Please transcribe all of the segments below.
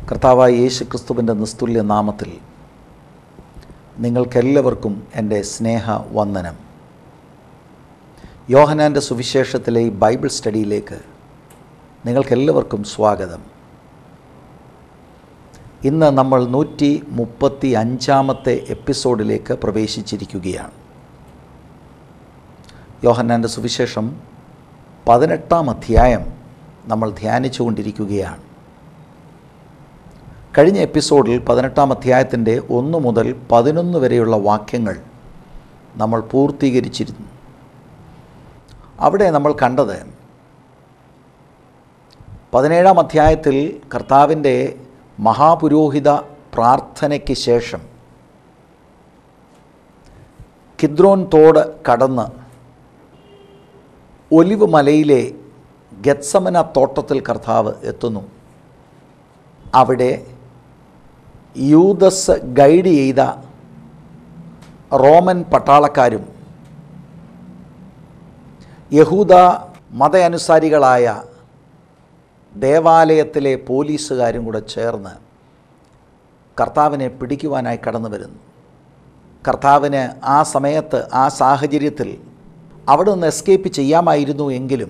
കർത്താവായ യേശു ക്രിസ്തുവിൻ്റെ നിസ്തുല്യ നാമത്തിൽ നിങ്ങൾക്കെല്ലാവർക്കും എൻ്റെ സ്നേഹവന്ദനം. യോഹന്നാൻ്റെ സുവിശേഷത്തിലെ ഈ ബൈബിൾ സ്റ്റഡിയിലേക്ക് നിങ്ങൾക്കെല്ലാവർക്കും സ്വാഗതം. ഇന്ന് നമ്മൾ 135 എപ്പിസോഡിലേക്ക് പ്രവേശിച്ചിരിക്കുകയാണ്. യോഹന്നാൻ്റെ സുവിശേഷം 18 അധ്യായം നമ്മൾ ധ്യാനിച്ചു കൊണ്ടിരിക്കുകയാണ്. കഴിഞ്ഞ എപ്പിസോഡിൽ 18 അധ്യായത്തിൻ്റെ 1 മുതൽ 11 വരെയുള്ള വാക്യങ്ങൾ നമ്മൾ പൂർത്തീകരിച്ചിരുന്നു. അവിടെ നമ്മൾ കണ്ടത് 17 അധ്യായത്തിൽ കർത്താവിൻ്റെ മഹാപുരോഹിത പ്രാർത്ഥനയ്ക്ക് ശേഷം കിദ്രോൻ തോട് കടന്ന് ഒലിവ് മലയിലെ ഗെത്സമന തോട്ടത്തിൽ കർത്താവ് എത്തുന്നു. അവിടെ യൂദസ് ഗൈഡ് ചെയ്ത റോമൻ പട്ടാളക്കാരും യഹൂദ മതമനുസാരികളായ ദേവാലയത്തിലെ പോലീസുകാരും കൂടെ ചേർന്ന് കർത്താവിനെ പിടിക്കുവാനായി കടന്നു വരുന്നു. കർത്താവിന് ആ സമയത്ത് ആ സാഹചര്യത്തിൽ അവിടെ നിന്ന് എസ്കേപ്പ് ചെയ്യാമായിരുന്നു എങ്കിലും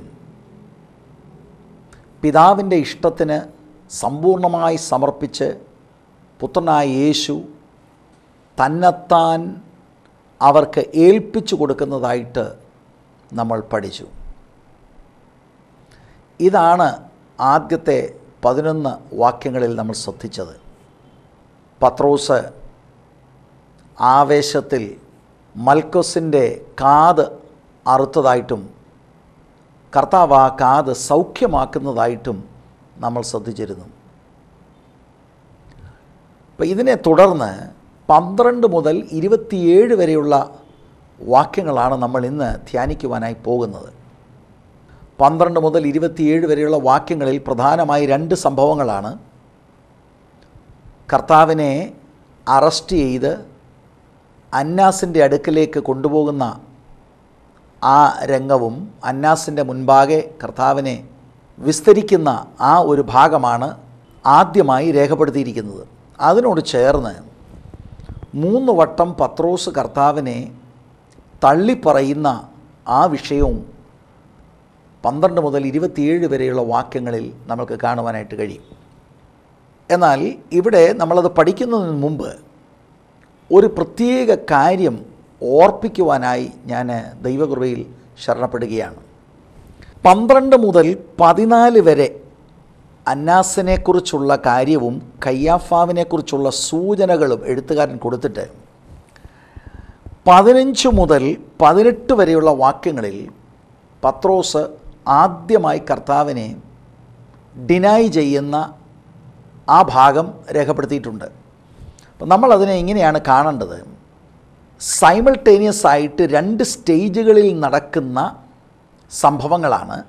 പിതാവിൻ്റെ ഇഷ്ടത്തിന് സമ്പൂർണ്ണമായി സമർപ്പിച്ച് പുത്രനായ യേശു തന്നെത്താൻ അവർക്ക് ഏൽപ്പിച്ചു കൊടുക്കുന്നതായിട്ട് നമ്മൾ പഠിച്ചു. ഇതാണ് ആദ്യത്തെ 11 വാക്യങ്ങളിൽ നമ്മൾ ശ്രദ്ധിച്ചത്. പത്രോസ് ആവേശത്തിൽ മൽക്കോസിൻ്റെ കാത് അറുത്തതായിട്ടും കർത്താവ് ആ കാത് സൗഖ്യമാക്കുന്നതായിട്ടും നമ്മൾ ശ്രദ്ധിച്ചിരുന്നു. അപ്പോൾ ഇതിനെ തുടർന്ന് 12 മുതൽ 27 വരെയുള്ള വാക്യങ്ങളാണ് നമ്മൾ ഇന്ന് ധ്യാനിക്കുവാനായി പോകുന്നത്. 12 മുതൽ 27 വരെയുള്ള വാക്യങ്ങളിൽ പ്രധാനമായി 2 സംഭവങ്ങളാണ്. കർത്താവിനെ അറസ്റ്റ് ചെയ്ത് അന്നാസിൻ്റെ അടുക്കലേക്ക് കൊണ്ടുപോകുന്ന ആ രംഗവും അന്നാസിൻ്റെ മുൻപാകെ കർത്താവിനെ വിസ്തരിക്കുന്ന ആ ഒരു ഭാഗമാണ് ആദ്യമായി രേഖപ്പെടുത്തിയിരിക്കുന്നത്. അതിനോട് ചേർന്ന് 3 വട്ടം പത്രോസ് കർത്താവിനെ തള്ളിപ്പറയുന്ന ആ വിഷയവും 12 മുതൽ 27 വരെയുള്ള വാക്യങ്ങളിൽ നമുക്ക് കാണുവാനായിട്ട് കഴിയും. എന്നാൽ ഇവിടെ നമ്മളത് പഠിക്കുന്നതിന് മുമ്പ് ഒരു പ്രത്യേക കാര്യം ഓർപ്പിക്കുവാനായി ഞാൻ ദൈവകൃപയിൽ ശരണപ്പെടുകയാണ്. 12 മുതൽ 14 വരെ അന്നാസിനെക്കുറിച്ചുള്ള കാര്യവും കയ്യാഫാവിനെക്കുറിച്ചുള്ള സൂചനകളും എഴുത്തുകാരൻ കൊടുത്തിട്ട് 15 മുതൽ 18 വരെയുള്ള വാക്യങ്ങളിൽ പത്രോസ് ആദ്യമായി കർത്താവിനെ ഡിനൈ ചെയ്യുന്ന ആ ഭാഗം രേഖപ്പെടുത്തിയിട്ടുണ്ട്. അപ്പം നമ്മളതിനെ ഇങ്ങനെയാണ് കാണേണ്ടത്. സൈമൾട്ടേനിയസ് ആയിട്ട് 2 സ്റ്റേജുകളിൽ നടക്കുന്ന സംഭവങ്ങളാണ്.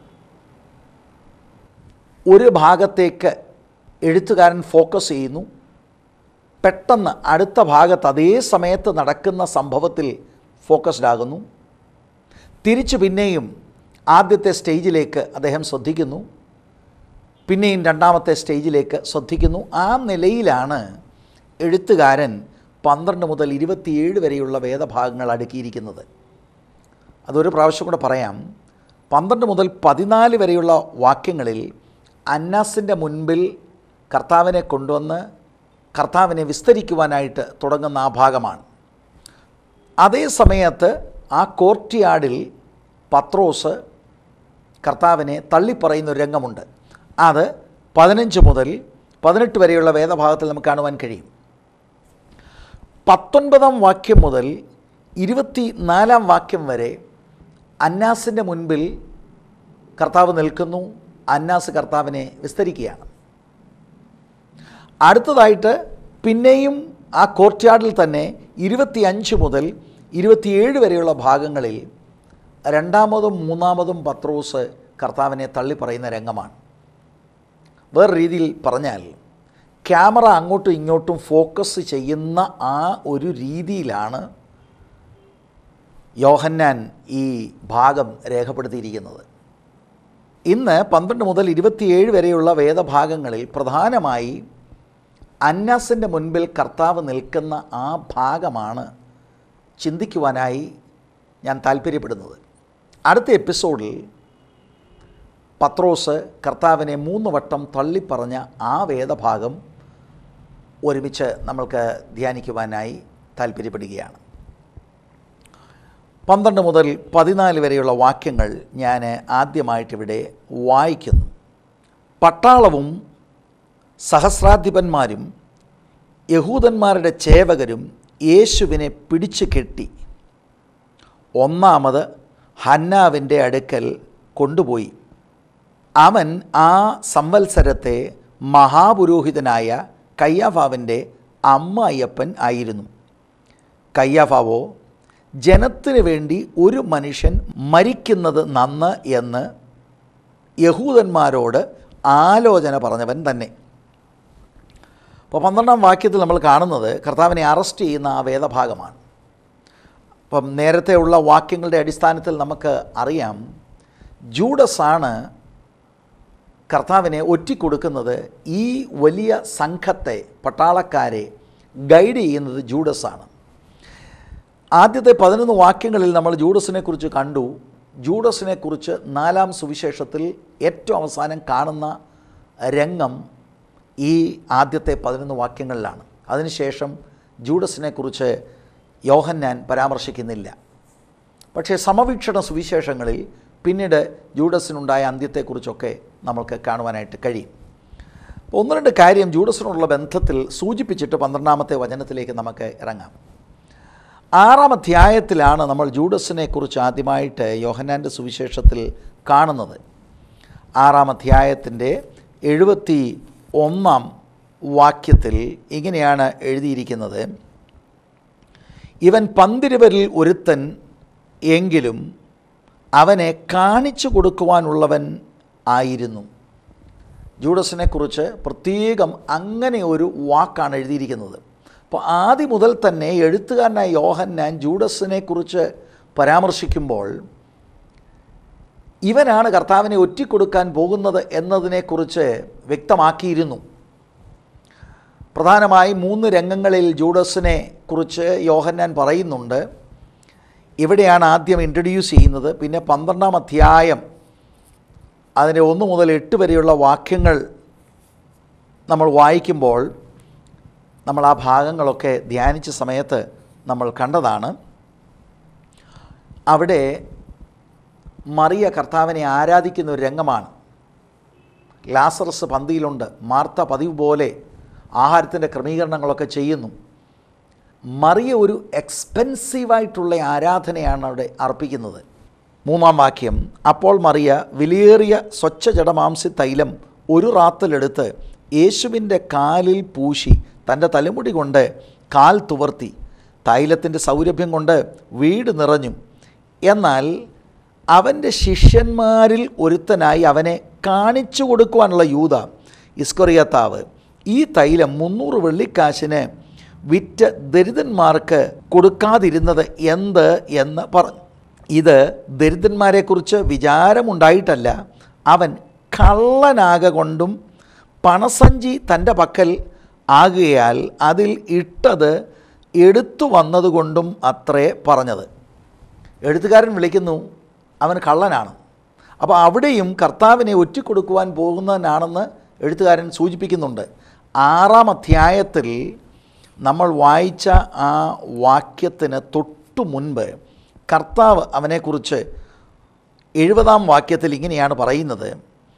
ഒരു ഭാഗത്തേക്ക് എഴുത്തുകാരൻ ഫോക്കസ് ചെയ്യുന്നു, പെട്ടെന്ന് അടുത്ത ഭാഗത്ത് അതേ സമയത്ത് നടക്കുന്ന സംഭവത്തിൽ ഫോക്കസ്ഡ് ആകുന്നു, തിരിച്ചു പിന്നെയും ആദ്യത്തെ സ്റ്റേജിലേക്ക് അദ്ദേഹം ശ്രദ്ധിക്കുന്നു, പിന്നെയും രണ്ടാമത്തെ സ്റ്റേജിലേക്ക് ശ്രദ്ധിക്കുന്നു. ആ നിലയിലാണ് എഴുത്തുകാരൻ 12 മുതൽ 27 വരെയുള്ള വേദഭാഗങ്ങൾ അടുക്കിയിരിക്കുന്നത്. അതൊരു പ്രാവശ്യം കൂടെ പറയാം. 12 മുതൽ 14 വരെയുള്ള വാക്യങ്ങളിൽ അന്നാസിൻ്റെ മുൻപിൽ കർത്താവിനെ കൊണ്ടുവന്ന് കർത്താവിനെ വിസ്തരിക്കുവാനായിട്ട് തുടങ്ങുന്ന ആ ഭാഗമാണ്. അതേ സമയത്ത് ആ കോർട്ട്യാർഡിൽ പത്രോസ് കർത്താവിനെ തള്ളിപ്പറയുന്ന ഒരു രംഗമുണ്ട്. അത് 15 മുതൽ 18 വരെയുള്ള വേദഭാഗത്തിൽ നമുക്ക് കാണുവാൻ കഴിയും. 19 വാക്യം മുതൽ 24 വാക്യം വരെ അന്നാസിൻ്റെ മുൻപിൽ കർത്താവ് നിൽക്കുന്നു. അന്നാസ് കർത്താവിനെ വിസ്തരിക്കുകയാണ്. അടുത്തതായിട്ട് പിന്നെയും ആ കോർട്ട്യാർഡിൽ തന്നെ 25 മുതൽ 27 വരെയുള്ള ഭാഗങ്ങളിൽ രണ്ടാമതും മൂന്നാമതും പത്രോസ് കർത്താവിനെ തള്ളിപ്പറയുന്ന രംഗമാണ്. വേറെ രീതിയിൽ പറഞ്ഞാൽ ക്യാമറ അങ്ങോട്ടും ഇങ്ങോട്ടും ഫോക്കസ് ചെയ്യുന്ന ആ ഒരു രീതിയിലാണ് യോഹന്നാൻ ഈ ഭാഗം രേഖപ്പെടുത്തിയിരിക്കുന്നത്. ഇന്ന് 12 മുതൽ 27 വരെയുള്ള വേദഭാഗങ്ങളിൽ പ്രധാനമായി അന്നാസിൻ്റെ മുൻപിൽ കർത്താവ് നിൽക്കുന്ന ആ ഭാഗമാണ് ചിന്തിക്കുവാനായി ഞാൻ താല്പര്യപ്പെടുന്നത്. അടുത്ത എപ്പിസോഡിൽ പത്രോസ് കർത്താവിനെ 3 വട്ടം തള്ളിപ്പറഞ്ഞ ആ വേദഭാഗം ഒരുമിച്ച് നമ്മൾക്ക് ധ്യാനിക്കുവാനായി താല്പര്യപ്പെടുകയാണ്. 12 മുതൽ 14 വരെയുള്ള വാക്യങ്ങൾ ഞാൻ ആദ്യമായിട്ടിവിടെ വായിക്കുന്നു. പട്ടാളവും സഹസ്രാധിപന്മാരും യഹൂദന്മാരുടെ ചേവകരും യേശുവിനെ പിടിച്ചു കെട്ടി ഒന്നാമത് ഹന്നാവിൻ്റെ അടുക്കൽ കൊണ്ടുപോയി. അവൻ ആ സംവത്സരത്തെ മഹാപുരോഹിതനായ കയ്യാഫാവിൻ്റെ അമ്മായിയപ്പൻ ആയിരുന്നു. കയ്യാഫാവോ ജനത്തിനു വേണ്ടി ഒരു മനുഷ്യൻ മരിക്കുന്നത് നന്ന് എന്ന് യഹൂദന്മാരോട് ആലോചന പറഞ്ഞവൻ തന്നെ. അപ്പോൾ 12-ാം വാക്യത്തിൽ നമ്മൾ കാണുന്നത് കർത്താവിനെ അറസ്റ്റ് ചെയ്യുന്ന ആ വേദഭാഗമാണ്. അപ്പം നേരത്തെ ഉള്ള വാക്യങ്ങളുടെ അടിസ്ഥാനത്തിൽ നമുക്ക് അറിയാം, ജൂഡസാണ് കർത്താവിനെ ഒറ്റിക്കൊടുക്കുന്നത്. ഈ വലിയ സംഘത്തെ, പട്ടാളക്കാരെ ഗൈഡ് ചെയ്യുന്നത് ജൂഡസാണ്. ആദ്യത്തെ 11 വാക്യങ്ങളിൽ നമ്മൾ ജൂഡസിനെക്കുറിച്ച് കണ്ടു. ജൂഡസിനെക്കുറിച്ച് 4-ാം സുവിശേഷത്തിൽ ഏറ്റവും അവസാനം കാണുന്ന രംഗം ഈ ആദ്യത്തെ 11 വാക്യങ്ങളിലാണ്. അതിനുശേഷം ജൂഡസിനെക്കുറിച്ച് യോഹന്നാൻ പരാമർശിക്കുന്നില്ല. പക്ഷേ സമവീക്ഷണ സുവിശേഷങ്ങളിൽ പിന്നീട് ജൂഡസിനുണ്ടായ അന്ത്യത്തെക്കുറിച്ചൊക്കെ നമ്മൾക്ക് കാണുവാനായിട്ട് കഴിയും. 1-2 കാര്യം ജൂഡസിനുള്ള ബന്ധത്തിൽ സൂചിപ്പിച്ചിട്ട് 12-ാമത്തെ വചനത്തിലേക്ക് നമുക്ക് ഇറങ്ങാം. 6-ാം അധ്യായത്തിലാണ് നമ്മൾ ജൂഡസിനെക്കുറിച്ച് ആദ്യമായിട്ട് യോഹന്നാൻ്റെ സുവിശേഷത്തിൽ കാണുന്നത്. 6-ാം അധ്യായത്തിൻ്റെ 71-ാം വാക്യത്തിൽ ഇങ്ങനെയാണ് എഴുതിയിരിക്കുന്നത്: ഇവൻ 12 ഒരുത്തൻ എങ്കിലും അവനെ കാണിച്ചു കൊടുക്കുവാനുള്ളവൻ ആയിരുന്നു. ജൂഡസിനെക്കുറിച്ച് പ്രത്യേകം അങ്ങനെ ഒരു വാക്കാണ് എഴുതിയിരിക്കുന്നത്. അപ്പോൾ ആദ്യം മുതൽ തന്നെ എഴുത്തുകാരനായ യോഹന്നാൻ ജൂഡസിനെക്കുറിച്ച് പരാമർശിക്കുമ്പോൾ ഇവനാണ് കർത്താവിനെ ഒറ്റിക്കൊടുക്കാൻ പോകുന്നത് എന്നതിനെക്കുറിച്ച് വ്യക്തമാക്കിയിരുന്നു. പ്രധാനമായി 3 രംഗങ്ങളിൽ ജൂഡസിനെ കുറിച്ച് യോഹന്നാൻ പറയുന്നുണ്ട്. ഇവിടെയാണ് ആദ്യം ഇൻട്രൊഡ്യൂസ് ചെയ്യുന്നത്. പിന്നെ 12-ാം അധ്യായം അതിൻ്റെ 1 മുതൽ 8 വരെയുള്ള വാക്യങ്ങൾ നമ്മൾ വായിക്കുമ്പോൾ നമ്മൾ ആ ഭാഗങ്ങളൊക്കെ ധ്യാനിച്ച സമയത്ത് നമ്മൾ കണ്ടതാണ്. അവിടെ മറിയ കർത്താവിനെ ആരാധിക്കുന്ന ഒരു രംഗമാണ്. ലാസറസ് പന്തിയിലുണ്ട്. മാർത്ത പതിവ് പോലെ ആഹാരത്തിൻ്റെ ക്രമീകരണങ്ങളൊക്കെ ചെയ്യുന്നു. മറിയ ഒരു എക്സ്പെൻസീവായിട്ടുള്ള ആരാധനയാണ് അവിടെ അർപ്പിക്കുന്നത്. 3-ാം വാക്യം: അപ്പോൾ മറിയ വിലയേറിയ സ്വച്ഛജടമാംസി തൈലം ഒരു റാത്തലെടുത്ത് യേശുവിൻ്റെ കാലിൽ പൂശി തൻ്റെ തലമുടി കൊണ്ട് കാൽ തുവർത്തി. തൈലത്തിൻ്റെ സൗരഭ്യം കൊണ്ട് വീട് നിറഞ്ഞു. എന്നാൽ അവൻ്റെ ശിഷ്യന്മാരിൽ ഒരുത്തനായി അവനെ കാണിച്ചു കൊടുക്കുവാനുള്ള യൂദ ഇസ്കറിയത്താവ് ഈ തൈലം 300 വെള്ളിക്കാശിന് വിറ്റ് ദരിദ്രന്മാർക്ക് കൊടുക്കാതിരുന്നത് എന്ത് എന്ന് പറഞ്ഞു. ഇത് ദരിദ്രന്മാരെക്കുറിച്ച് വിചാരമുണ്ടായിട്ടല്ല, അവൻ കള്ളനാകൊണ്ടും പണസഞ്ചി തൻ്റെ പക്കൽ ആകയാൽ അതിൽ ഇട്ടത് എടുത്തു വന്നതുകൊണ്ടും അത്രേ പറഞ്ഞത്. എഴുത്തുകാരൻ വിളിക്കുന്നു അവൻ കള്ളനാണ്. അപ്പോൾ അവിടെയും കർത്താവിനെ ഒറ്റിക്കൊടുക്കുവാൻ പോകുന്നവനാണെന്ന് എഴുത്തുകാരൻ സൂചിപ്പിക്കുന്നുണ്ട്. 6-ാം അധ്യായത്തിൽ നമ്മൾ വായിച്ച ആ വാക്യത്തിന് തൊട്ടു മുൻപ് കർത്താവ് അവനെക്കുറിച്ച് 70-ാം വാക്യത്തിൽ ഇങ്ങനെയാണ് പറയുന്നത്: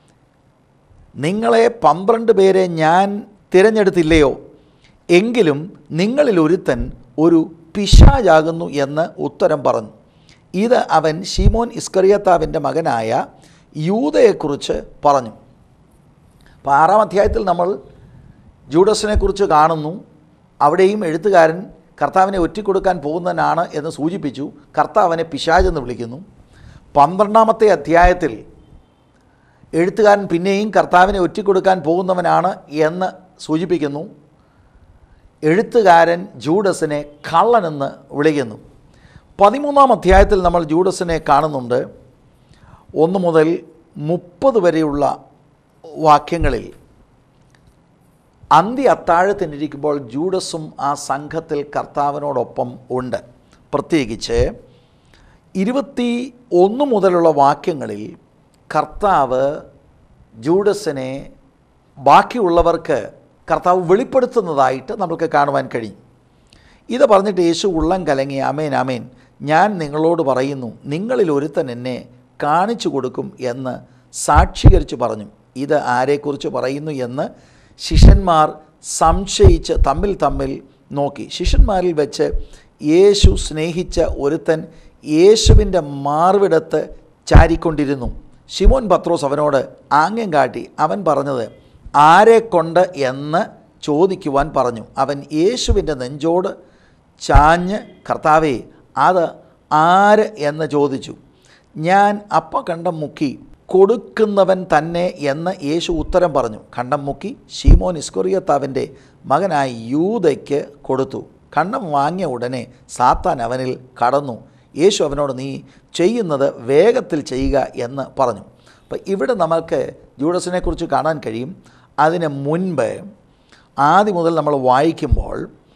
നിങ്ങളെ 12 പേരെ ഞാൻ തിരഞ്ഞെടുത്തില്ലയോ? എങ്കിലും നിങ്ങളിൽ ഒരുത്തൻ ഒരു പിശാചാകുന്നു എന്ന് ഉത്തരം പറഞ്ഞു. ഇത് അവൻ ശീമോൻ ഇസ്കറിയത്താവിൻ്റെ മകനായ യൂദയെക്കുറിച്ച് പറഞ്ഞു. അപ്പോൾ 6-ാം അധ്യായത്തിൽ നമ്മൾ ജൂഡസിനെക്കുറിച്ച് കാണുന്നു. അവിടെയും എഴുത്തുകാരൻ കർത്താവിനെ ഒറ്റിക്കൊടുക്കാൻ പോകുന്നവനാണ് എന്ന് സൂചിപ്പിച്ചു. കർത്താവിനെ പിശാചെന്ന് വിളിക്കുന്നു. 12-ാമത്തെ അധ്യായത്തിൽ എഴുത്തുകാരൻ പിന്നെയും കർത്താവിനെ ഒറ്റിക്കൊടുക്കാൻ പോകുന്നവനാണ് എന്ന് സൂചിപ്പിക്കുന്നു. എഴുത്തുകാരൻ ജൂഡസിനെ കള്ളനെന്ന് വിളിക്കുന്നു. 13-ാം അധ്യായത്തിൽ നമ്മൾ ജൂഡസിനെ കാണുന്നുണ്ട്. 1 മുതൽ 30 വരെയുള്ള വാക്യങ്ങളിൽ അന്ത്യ അത്താഴത്തിനിരിക്കുമ്പോൾ ജൂഡസും ആ സംഘത്തിൽ കർത്താവിനോടൊപ്പം ഉണ്ട്. പ്രത്യേകിച്ച് 21 മുതലുള്ള വാക്യങ്ങളിൽ കർത്താവ് ജൂഡസിനെ ബാക്കിയുള്ളവർക്ക് കർത്താവ് വെളിപ്പെടുത്തുന്നതായിട്ട് നമുക്ക് കാണുവാൻ കഴിയും. ഇത് പറഞ്ഞിട്ട് യേശു ഉള്ളം കലങ്ങി, ആമേൻ ആമേൻ, ഞാൻ നിങ്ങളോട് പറയുന്നു, നിങ്ങളിൽ ഒരുത്തൻ എന്നെ കാണിച്ചു കൊടുക്കും എന്ന് സാക്ഷീകരിച്ച് പറഞ്ഞു. ഇത് ആരെക്കുറിച്ച് പറയുന്നു എന്ന് ശിഷ്യന്മാർ സംശയിച്ച് തമ്മിൽ നോക്കി. ശിഷ്യന്മാരിൽ വെച്ച് യേശു സ്നേഹിച്ച ഒരുത്തൻ യേശുവിൻ്റെ മാർവിടത്ത് ചാരിക്കൊണ്ടിരുന്നു. ശിമോൻ പത്രോസ് അവനോട് ആംഗ്യം കാട്ടി അവൻ പറഞ്ഞത് ആരെക്കൊണ്ട് എന്ന് ചോദിക്കുവാൻ പറഞ്ഞു. അവൻ യേശുവിൻ്റെ നെഞ്ചോട് ചാഞ്ഞ്, കർത്താവേ, അത് ആര് എന്ന് ചോദിച്ചു. ഞാൻ അപ്പം കണ്ടം മുക്കി കൊടുക്കുന്നവൻ തന്നെ എന്ന് യേശു ഉത്തരം പറഞ്ഞു. കണ്ടം മുക്കി ശീമോൻ ഇസ്കറിയോത്താവിൻ്റെ മകനായ യൂദയ്ക്ക് കൊടുത്തു. കണ്ടം വാങ്ങിയ ഉടനെ സാത്താൻ അവനിൽ കടന്നു. യേശു അവനോട് നീ ചെയ്യുന്നത് വേഗത്തിൽ ചെയ്യുക എന്ന് പറഞ്ഞു. അപ്പോൾ ഇവിടെ നമുക്ക് ജൂഡസിനെക്കുറിച്ച് കാണാൻ കഴിയും. അതിന് മുൻപ് ആദ്യം മുതൽ നമ്മൾ വായിക്കുമ്പോൾ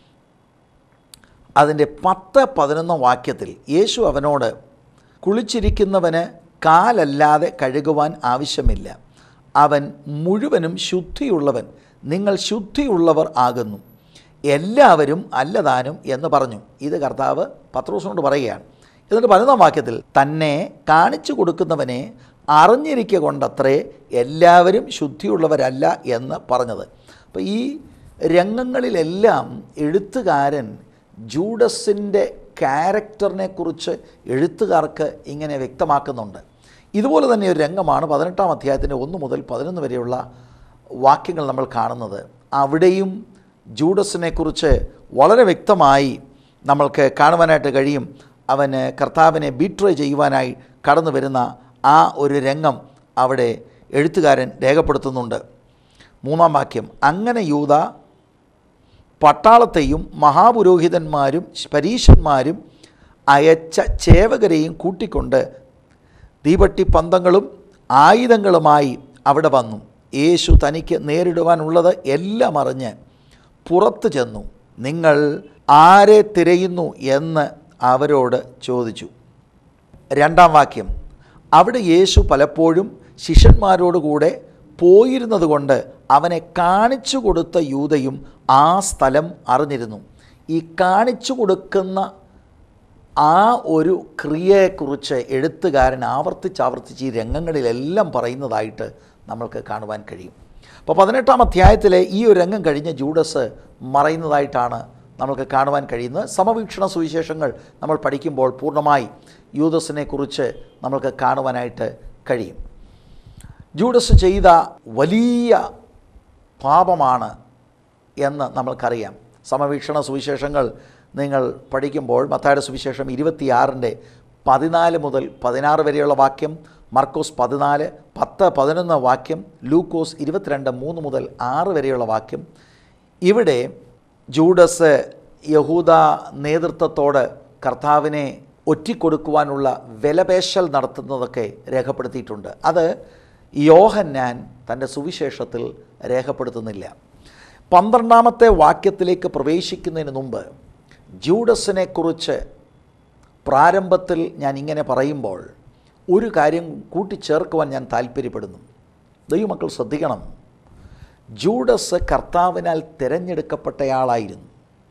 അതിൻ്റെ 10-11 വാക്യത്തിൽ യേശു അവനോട് കുളിച്ചിരിക്കുന്നവന് കാലല്ലാതെ കഴുകുവാൻ ആവശ്യമില്ല, അവൻ മുഴുവനും ശുദ്ധിയുള്ളവൻ, നിങ്ങൾ ശുദ്ധിയുള്ളവർ ആകുന്നു, എല്ലാവരും അല്ലതാനും എന്ന് പറഞ്ഞു. ഇത് കർത്താവ് പത്രോസിനോട് പറയുകയാണ്. എന്നിട്ട് 11 വാക്യത്തിൽ തന്നെ കാണിച്ചു കൊടുക്കുന്നവനെ അറിഞ്ഞിരിക്കുക കൊണ്ടത്രേ എല്ലാവരും ശുദ്ധിയുള്ളവരല്ല എന്ന് പറഞ്ഞത്. അപ്പോൾ ഈ രംഗങ്ങളിലെല്ലാം എഴുത്തുകാരൻ ജൂഡസിൻ്റെ ക്യാരക്ടറിനെ കുറിച്ച് എഴുത്തുകാർക്ക് ഇങ്ങനെ വ്യക്തമാക്കുന്നുണ്ട്. ഇതുപോലെ തന്നെ ഒരു രംഗമാണ് 18-ാം അധ്യായത്തിൻ്റെ 1 മുതൽ 11 വരെയുള്ള വാക്യങ്ങൾ നമ്മൾ കാണുന്നത്. അവിടെയും ജൂഡസിനെക്കുറിച്ച് വളരെ വ്യക്തമായി നമ്മൾക്ക് കാണുവാനായിട്ട് കഴിയും. അവന് കർത്താവിനെ ബീട്രേ ചെയ്യുവാനായി കടന്നു വരുന്ന ആ ഒരു രംഗം അവിടെ എഴുത്തുകാരൻ രേഖപ്പെടുത്തുന്നുണ്ട്. 3-ാം വാക്യം, അങ്ങനെ യൂദ പട്ടാളത്തെയും മഹാപുരോഹിതന്മാരും പരീശന്മാരും അയച്ച ചേവകരെയും കൂട്ടിക്കൊണ്ട് തീവട്ടിപ്പന്തങ്ങളും ആയുധങ്ങളുമായി അവിടെ വന്നു. യേശു തനിക്ക് നേരിടുവാനുള്ളത് എല്ലാം അറിഞ്ഞ് പുറത്തു ചെന്നു. നിങ്ങൾ ആരെ തിരയുന്നു എന്ന് അവരോട് ചോദിച്ചു. 2-ാം വാക്യം, അവിടെ യേശു പലപ്പോഴും ശിഷ്യന്മാരോടുകൂടെ പോയിരുന്നത് കൊണ്ട് അവനെ കാണിച്ചു കൊടുത്ത യൂദയും ആ സ്ഥലം അറിഞ്ഞിരുന്നു. ഈ കാണിച്ചു കൊടുക്കുന്ന ആ ഒരു ക്രിയയെക്കുറിച്ച് എഴുത്തുകാരൻ ആവർത്തിച്ച് ഈ രംഗങ്ങളിലെല്ലാം പറയുന്നതായിട്ട് നമ്മൾക്ക് കാണുവാൻ കഴിയും. അപ്പോൾ 18-ാം അധ്യായത്തിലെ ഈ ഒരു രംഗം കഴിഞ്ഞ് ജൂഡസ് മറയുന്നതായിട്ടാണ് നമുക്ക് കാണുവാൻ കഴിയുന്നത്. സമവീക്ഷണ സുവിശേഷങ്ങൾ നമ്മൾ പഠിക്കുമ്പോൾ പൂർണ്ണമായി യൂദസിനെക്കുറിച്ച് നമുക്ക് കാണുവാനായിട്ട് കഴിയും. ജൂഡസ് ചെയ്ത വലിയ പാപമാണ് എന്ന് നമ്മൾക്കറിയാം. സമവീക്ഷണ സുവിശേഷങ്ങൾ നിങ്ങൾ പഠിക്കുമ്പോൾ മത്തായിയുടെ സുവിശേഷം 26-ന്റെ 14 മുതൽ 16 വരെയുള്ള വാക്യം, മർക്കോസ് 14, 10, 11 വാക്യം, ലൂക്കോസ് 22, 3 മുതൽ 6 വരെയുള്ള വാക്യം. ഇവിടെ ജൂഡസ് യഹൂദ നേതൃത്വത്തോട് കർത്താവിനെ ഒറ്റിക്കൊടുക്കുവാനുള്ള വിലപേശൽ നടത്തുന്നതൊക്കെ രേഖപ്പെടുത്തിയിട്ടുണ്ട്. അത് യോഹന്നാൻ തൻ്റെ സുവിശേഷത്തിൽ രേഖപ്പെടുത്തുന്നില്ല. 12-ാമത്തെ വാക്യത്തിലേക്ക് പ്രവേശിക്കുന്നതിന് മുമ്പ് ജൂഡസിനെക്കുറിച്ച് പ്രാരംഭത്തിൽ ഞാൻ ഇങ്ങനെ പറയുമ്പോൾ ഒരു കാര്യം കൂട്ടിച്ചേർക്കുവാൻ ഞാൻ താല്പര്യപ്പെടുന്നു. ദൈവമക്കൾ ശ്രദ്ധിക്കണം. ജൂഡസ് കർത്താവിനാൽ തിരഞ്ഞെടുക്കപ്പെട്ടയാളായിരുന്നു.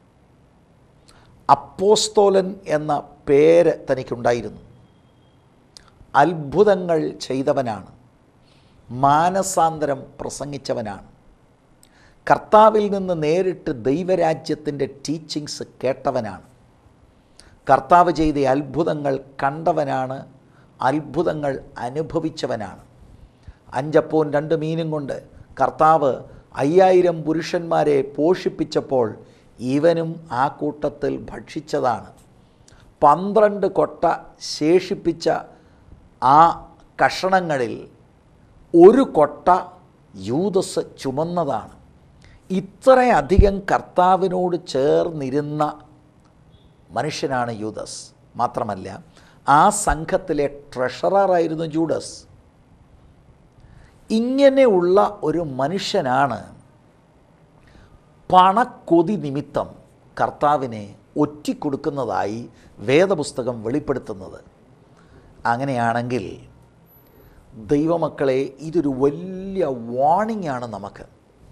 അപ്പോസ്തോലൻ എന്ന പേര് തനിക്കുണ്ടായിരുന്നു. അത്ഭുതങ്ങൾ ചെയ്തവനാണ്. മാനസാന്തരം പ്രസംഗിച്ചവനാണ്. കർത്താവിൽ നിന്ന് നേരിട്ട് ദൈവരാജ്യത്തിൻ്റെ ടീച്ചിങ്സ് കേട്ടവനാണ്. കർത്താവ് ചെയ്ത അത്ഭുതങ്ങൾ കണ്ടവനാണ്. അത്ഭുതങ്ങൾ അനുഭവിച്ചവനാണ്. 5 അപ്പവും 2 മീനും കൊണ്ട് കർത്താവ് 5000 പുരുഷന്മാരെ പോഷിപ്പിച്ചപ്പോൾ ഇവനും ആ കൂട്ടത്തിൽ ഭക്ഷിച്ചതാണ്. 12 കൊട്ട ശേഷിപ്പിച്ച ആ കഷണങ്ങളിൽ ഒരു കൊട്ട യൂദസ് ചുമന്നതാണ്. ഇത്രയധികം കർത്താവിനോട് ചേർന്നിരുന്ന മനുഷ്യനാണ് യൂദസ്. മാത്രമല്ല ആ സംഘത്തിലെ ട്രഷററായിരുന്നു ജൂഡസ്. ഇങ്ങനെയുള്ള ഒരു മനുഷ്യനാണ് പണക്കൊതി നിമിത്തം കർത്താവിനെ ഒറ്റിക്കൊടുക്കുന്നതായി വേദപുസ്തകം വെളിപ്പെടുത്തുന്നത്. അങ്ങനെയാണെങ്കിൽ ദൈവമക്കളെ, ഇതൊരു വലിയ വാർണിംഗ് ആണ് നമുക്ക്.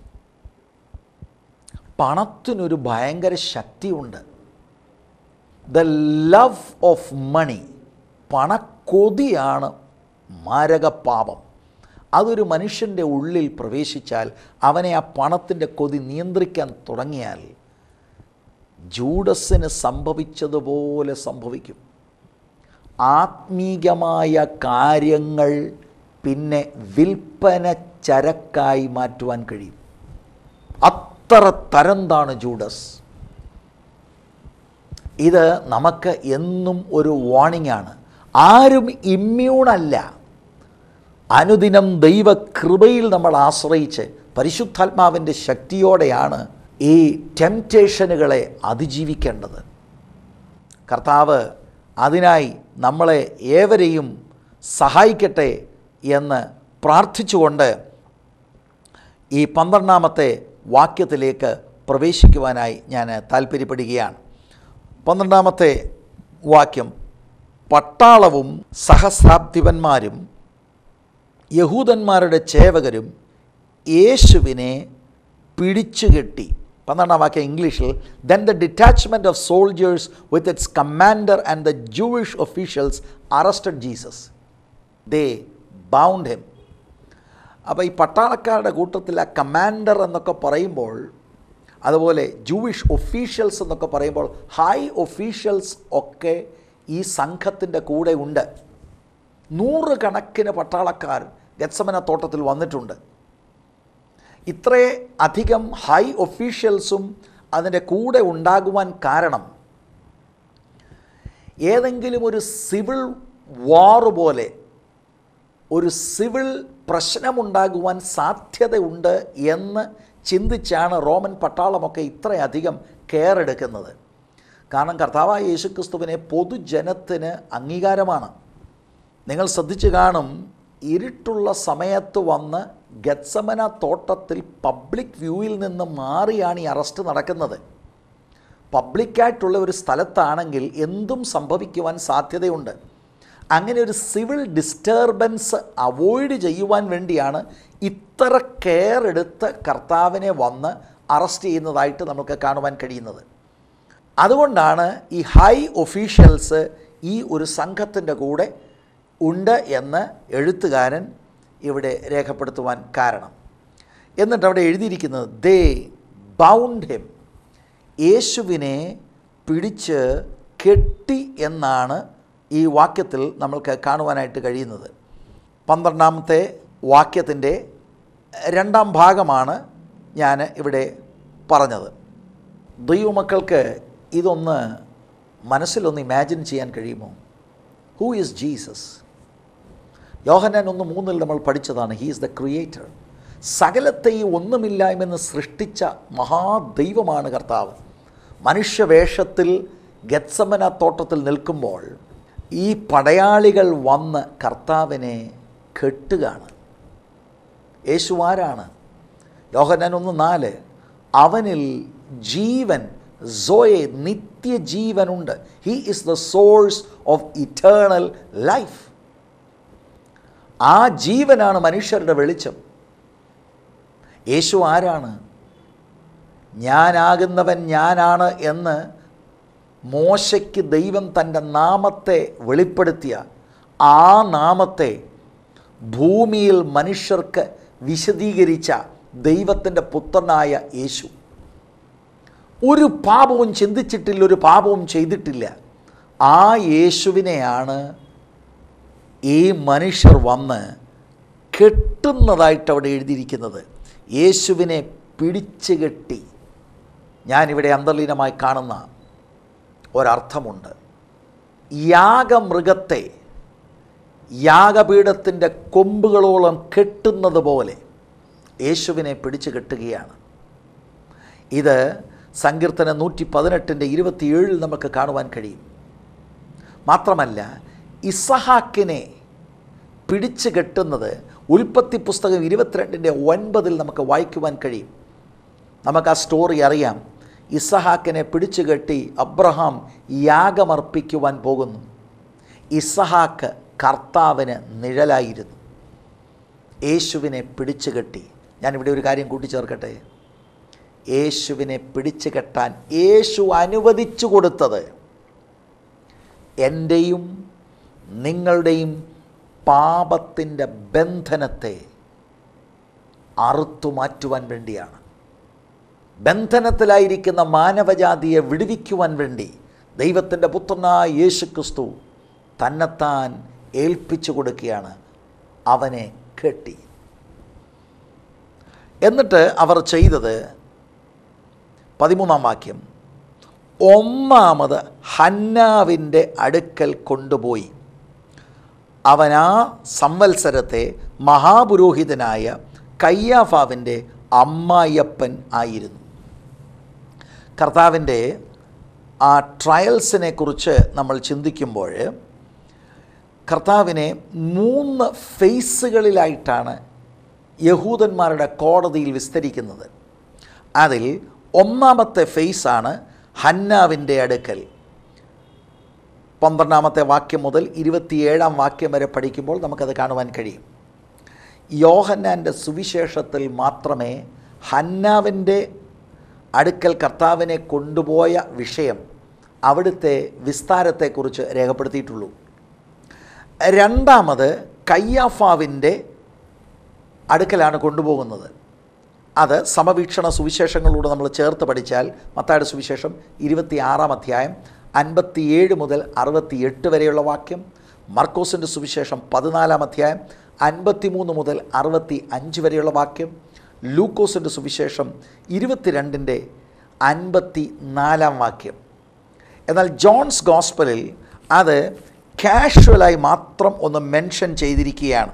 പണത്തിനൊരു ഭയങ്കര ശക്തിയുണ്ട്. ദ ലവ് ഓഫ് മണി, പണക്കൊതിയാണ് മാരകപാപം. അതൊരു മനുഷ്യൻ്റെ ഉള്ളിൽ പ്രവേശിച്ചാൽ, അവനെ ആ പണത്തിൻ്റെ കൊതി നിയന്ത്രിക്കാൻ തുടങ്ങിയാൽ ജൂഡസിന് സംഭവിച്ചതുപോലെ സംഭവിക്കും. ആത്മീകമായ കാര്യങ്ങൾ പിന്നെ വിൽപ്പന ചരക്കായി മാറ്റുവാൻ കഴിയും. അത്ര തരംതാണ് ജൂഡസ്. ഇത് നമുക്ക് എന്നും ഒരു വാർണിംഗ് ആണ്. ആരും ഇമ്മ്യൂണല്ല. അനുദിനം ദൈവകൃപയിൽ നമ്മൾ ആശ്രയിച്ച് പരിശുദ്ധാത്മാവിൻ്റെ ശക്തിയോടെയാണ് ഈ ടെംപ്റ്റേഷനുകളെ അതിജീവിക്കേണ്ടത്. കർത്താവ് അതിനായി നമ്മളെ ഏവരെയും സഹായിക്കട്ടെ എന്ന് പ്രാർത്ഥിച്ചുകൊണ്ട് ഈ 12-ാമത്തെ വാക്യത്തിലേക്ക് പ്രവേശിക്കുവാനായി ഞാൻ താല്പര്യപ്പെടുകയാണ്. 12-ാമത്തെ വാക്യം, പട്ടാളവും സഹസ്രാധിപന്മാരും യഹൂദന്മാരുടെ ചേവകരും യേശുവിനെ പിടിച്ചുകെട്ടി. 12-ാം വാക്യം ഇംഗ്ലീഷിൽ, then the detachment of soldiers with its commander and the Jewish officials arrested Jesus. They bound him. അപ്പോൾ ഈ പട്ടാളക്കാരുടെ കൂട്ടത്തിൽ ആ കമാൻഡർ എന്നൊക്കെ പറയുമ്പോൾ, അതുപോലെ ജൂയിഷ് ഒഫീഷ്യൽസ് എന്നൊക്കെ പറയുമ്പോൾ, ഹൈ ഒഫീഷ്യൽസ് ഒക്കെ ഈ സംഘത്തിൻ്റെ കൂടെ ഉണ്ട്. 100 കണക്കിന് പട്ടാളക്കാർ ഗെത്സമന തോട്ടത്തിൽ വന്നിട്ടുണ്ട്. ഇത്രേ അധികം ഹൈ ഒഫീഷ്യൽസും അതിൻ്റെ കൂടെ ഉണ്ടാകുവാൻ കാരണം, ഏതെങ്കിലും ഒരു സിവിൽ വാർ പോലെ ഒരു സിവിൽ പ്രശ്നമുണ്ടാകുവാൻ സാധ്യതയുണ്ട് എന്ന് ചിന്തിച്ചാണ് റോമൻ പട്ടാളമൊക്കെ ഇത്രയധികം കെയർ എടുക്കുന്നത്. കാരണം കർത്താവായ യേശുക്രിസ്തുവിനെ പൊതുജനത്തിന് അംഗീകാരമാണ്. നിങ്ങൾ ശ്രദ്ധിച്ചു കാണും, ഇരുട്ടുള്ള സമയത്ത് വന്ന് ഗെത്സമന തോട്ടത്തിൽ പബ്ലിക് വ്യൂവിൽ നിന്ന് മാറിയാണ് ഈ അറസ്റ്റ് നടക്കുന്നത്. പബ്ലിക്കായിട്ടുള്ള ഒരു സ്ഥലത്താണെങ്കിൽ എന്തും സംഭവിക്കുവാൻ സാധ്യതയുണ്ട്. അങ്ങനെ ഒരു സിവിൽ ഡിസ്റ്റർബൻസ് അവോയ്ഡ് ചെയ്യുവാൻ വേണ്ടിയാണ് ഇത്ര കെയർ എടുത്ത് കർത്താവിനെ വന്ന് അറസ്റ്റ് ചെയ്യുന്നതായിട്ട് നമുക്ക് കാണുവാൻ കഴിയുന്നത്. അതുകൊണ്ടാണ് ഈ ഹൈ ഒഫീഷ്യൽസ് ഈ ഒരു സംഘത്തിൻ്റെ കൂടെ ഉണ്ട് എന്ന് എഴുത്തുകാരൻ ഇവിടെ രേഖപ്പെടുത്തുവാൻ കാരണം. എന്നിട്ട് അവിടെ എഴുതിയിരിക്കുന്നത്, ദേ ബൗണ്ട് ഹിം, യേശുവിനെ പിടിച്ച് കെട്ടി എന്നാണ് ഈ വാക്യത്തിൽ നമ്മൾക്ക് കാണുവാനായിട്ട് കഴിയുന്നത്. 12-ാമത്തെ വാക്യത്തിൻ്റെ 2-ാം ഭാഗമാണ് ഞാൻ ഇവിടെ പറഞ്ഞത്. ദൈവമക്കൾക്ക് ഇതൊന്ന് മനസ്സിലൊന്ന് ഇമാജിൻ ചെയ്യാൻ കഴിയുമോ? Who is Jesus? യോഹന്നാൻ 1:3 നമ്മൾ പഠിച്ചതാണ്. He is the creator. സകലത്തെയും ഒന്നുമില്ലായ്മെന്ന് സൃഷ്ടിച്ച മഹാദൈവമാണ് കർത്താവ്. മനുഷ്യവേഷത്തിൽ ഗെത്സമന തോട്ടത്തിൽ നിൽക്കുമ്പോൾ ഈ പടയാളികൾ വന്ന് കർത്താവിനെ കെട്ടുകയാണ്. യേശു ആരാണ്? യോഹന്നാൻ 1:4, അവനിൽ ജീവൻ, സോയെ, നിത്യജീവനുണ്ട്. He is the source of eternal life. ആ ജീവനാണ് മനുഷ്യരുടെ വെളിച്ചം. യേശു ആരാണ്? ഞാനാകുന്നവൻ ഞാനാണ് എന്ന് മോശയ്ക്ക് ദൈവം തൻ്റെ നാമത്തെ വെളിപ്പെടുത്തിയ ആ നാമത്തെ ഭൂമിയിൽ മനുഷ്യർക്ക് വിശദീകരിച്ച ദൈവത്തിൻ്റെ പുത്രനായ യേശു. ഒരു പാപവും ചിന്തിച്ചിട്ടില്ല, ഒരു പാപവും ചെയ്തിട്ടില്ല. ആ യേശുവിനെയാണ് ഈ മനുഷ്യർ വന്ന് കെട്ടുന്നതായിട്ട് അവിടെ എഴുതിയിരിക്കുന്നത്. യേശുവിനെ പിടിച്ചു കെട്ടി. ഞാനിവിടെ അന്തർലീനമായി കാണുന്ന ഒരർത്ഥമുണ്ട്. യാഗമൃഗത്തെ യാഗപീഠത്തിൻ്റെ കൊമ്പുകളോളം കെട്ടുന്നത് പോലെ യേശുവിനെ പിടിച്ചു കെട്ടുകയാണ്. ഇത് സങ്കീർത്തനം 118:27 നമുക്ക് കാണുവാൻ കഴിയും. മാത്രമല്ല, ഇസഹാക്കിനെ പിടിച്ചു കെട്ടുന്നത് ഉൽപ്പത്തി പുസ്തകം 22:9 നമുക്ക് വായിക്കുവാൻ കഴിയും. നമുക്ക് ആ സ്റ്റോറി അറിയാം. ഇസഹാക്കിനെ പിടിച്ചു കെട്ടി അബ്രഹാം യാഗമർപ്പിക്കുവാൻ പോകുന്നു. ഇസഹാക്ക് കർത്താവിന് നിഴലായിരുന്നു. യേശുവിനെ പിടിച്ചു കെട്ടി. ഞാനിവിടെ ഒരു കാര്യം കൂട്ടിച്ചേർക്കട്ടെ. യേശുവിനെ പിടിച്ചു കെട്ടാൻ യേശു അനുവദിച്ചു കൊടുത്തത് എൻ്റെയും നിങ്ങളുടെയും പാപത്തിൻ്റെ ബന്ധനത്തെ അറുത്തു മാറ്റുവാൻ വേണ്ടിയാണ്. ബന്ധനത്തിലായിരിക്കുന്ന മാനവജാതിയെ വിടുവിക്കുവാൻ വേണ്ടി ദൈവത്തിൻ്റെ പുത്രനായ യേശുക്രിസ്തു തന്നെത്താൻ ഏൽപ്പിച്ചു കൊടുക്കുകയാണ്. അവനെ കെട്ടി. എന്നിട്ട് അവർ ചെയ്തത് 13-ാം വാക്യം, ഒന്നാമത് ഹന്നാവിൻ്റെ അടുക്കൽ കൊണ്ടുപോയി. അവൻ ആ സംവത്സരത്തെ മഹാപുരോഹിതനായ കയ്യാഫാവിൻ്റെ അമ്മായിയപ്പൻ ആയിരുന്നു. കർത്താവിൻ്റെ ആ ട്രയൽസിനെ കുറിച്ച് നമ്മൾ ചിന്തിക്കുമ്പോൾ കർത്താവിനെ 3 ഫേസുകളിലായിട്ടാണ് യഹൂദന്മാരുടെ കോടതിയിൽ വിസ്തരിക്കുന്നത്. അതിൽ ഒന്നാമത്തെ ഫേസാണ് ഹന്നാവിൻ്റെ അടുക്കൽ. 12-ാമത്തെ വാക്യം മുതൽ 27-ാം വാക്യം വരെ പഠിക്കുമ്പോൾ നമുക്കത് കാണുവാൻ കഴിയും. യോഹന്നാൻ്റെ സുവിശേഷത്തിൽ മാത്രമേ ഹന്നാവിൻ്റെ അടുക്കൽ കർത്താവിനെ കൊണ്ടുപോയ വിഷയം, അവിടുത്തെ വിസ്താരത്തെക്കുറിച്ച് രേഖപ്പെടുത്തിയിട്ടുള്ളൂ. രണ്ടാമത് കയ്യാഫാവിൻ്റെ അടുക്കലാണ് കൊണ്ടുപോകുന്നത്. അത് സമവീക്ഷണ സുവിശേഷങ്ങളിലൂടെ നമ്മൾ ചേർത്ത് പഠിച്ചാൽ മത്തായിയുടെ സുവിശേഷം 26-ാം അധ്യായം 57 മുതൽ 68 വരെയുള്ള വാക്യം, മർക്കോസിൻ്റെ സുവിശേഷം 14-ാം അധ്യായം 53 മുതൽ 65 വരെയുള്ള വാക്യം, ലൂക്കോസിൻ്റെ സുവിശേഷം 22-ൻ്റെ 54-ാം വാക്യം. എന്നാൽ ജോൺസ് ഗോസ്പലിൽ അത് കാഷ്വലായി മാത്രം ഒന്ന് മെൻഷൻ ചെയ്തിരിക്കുകയാണ്.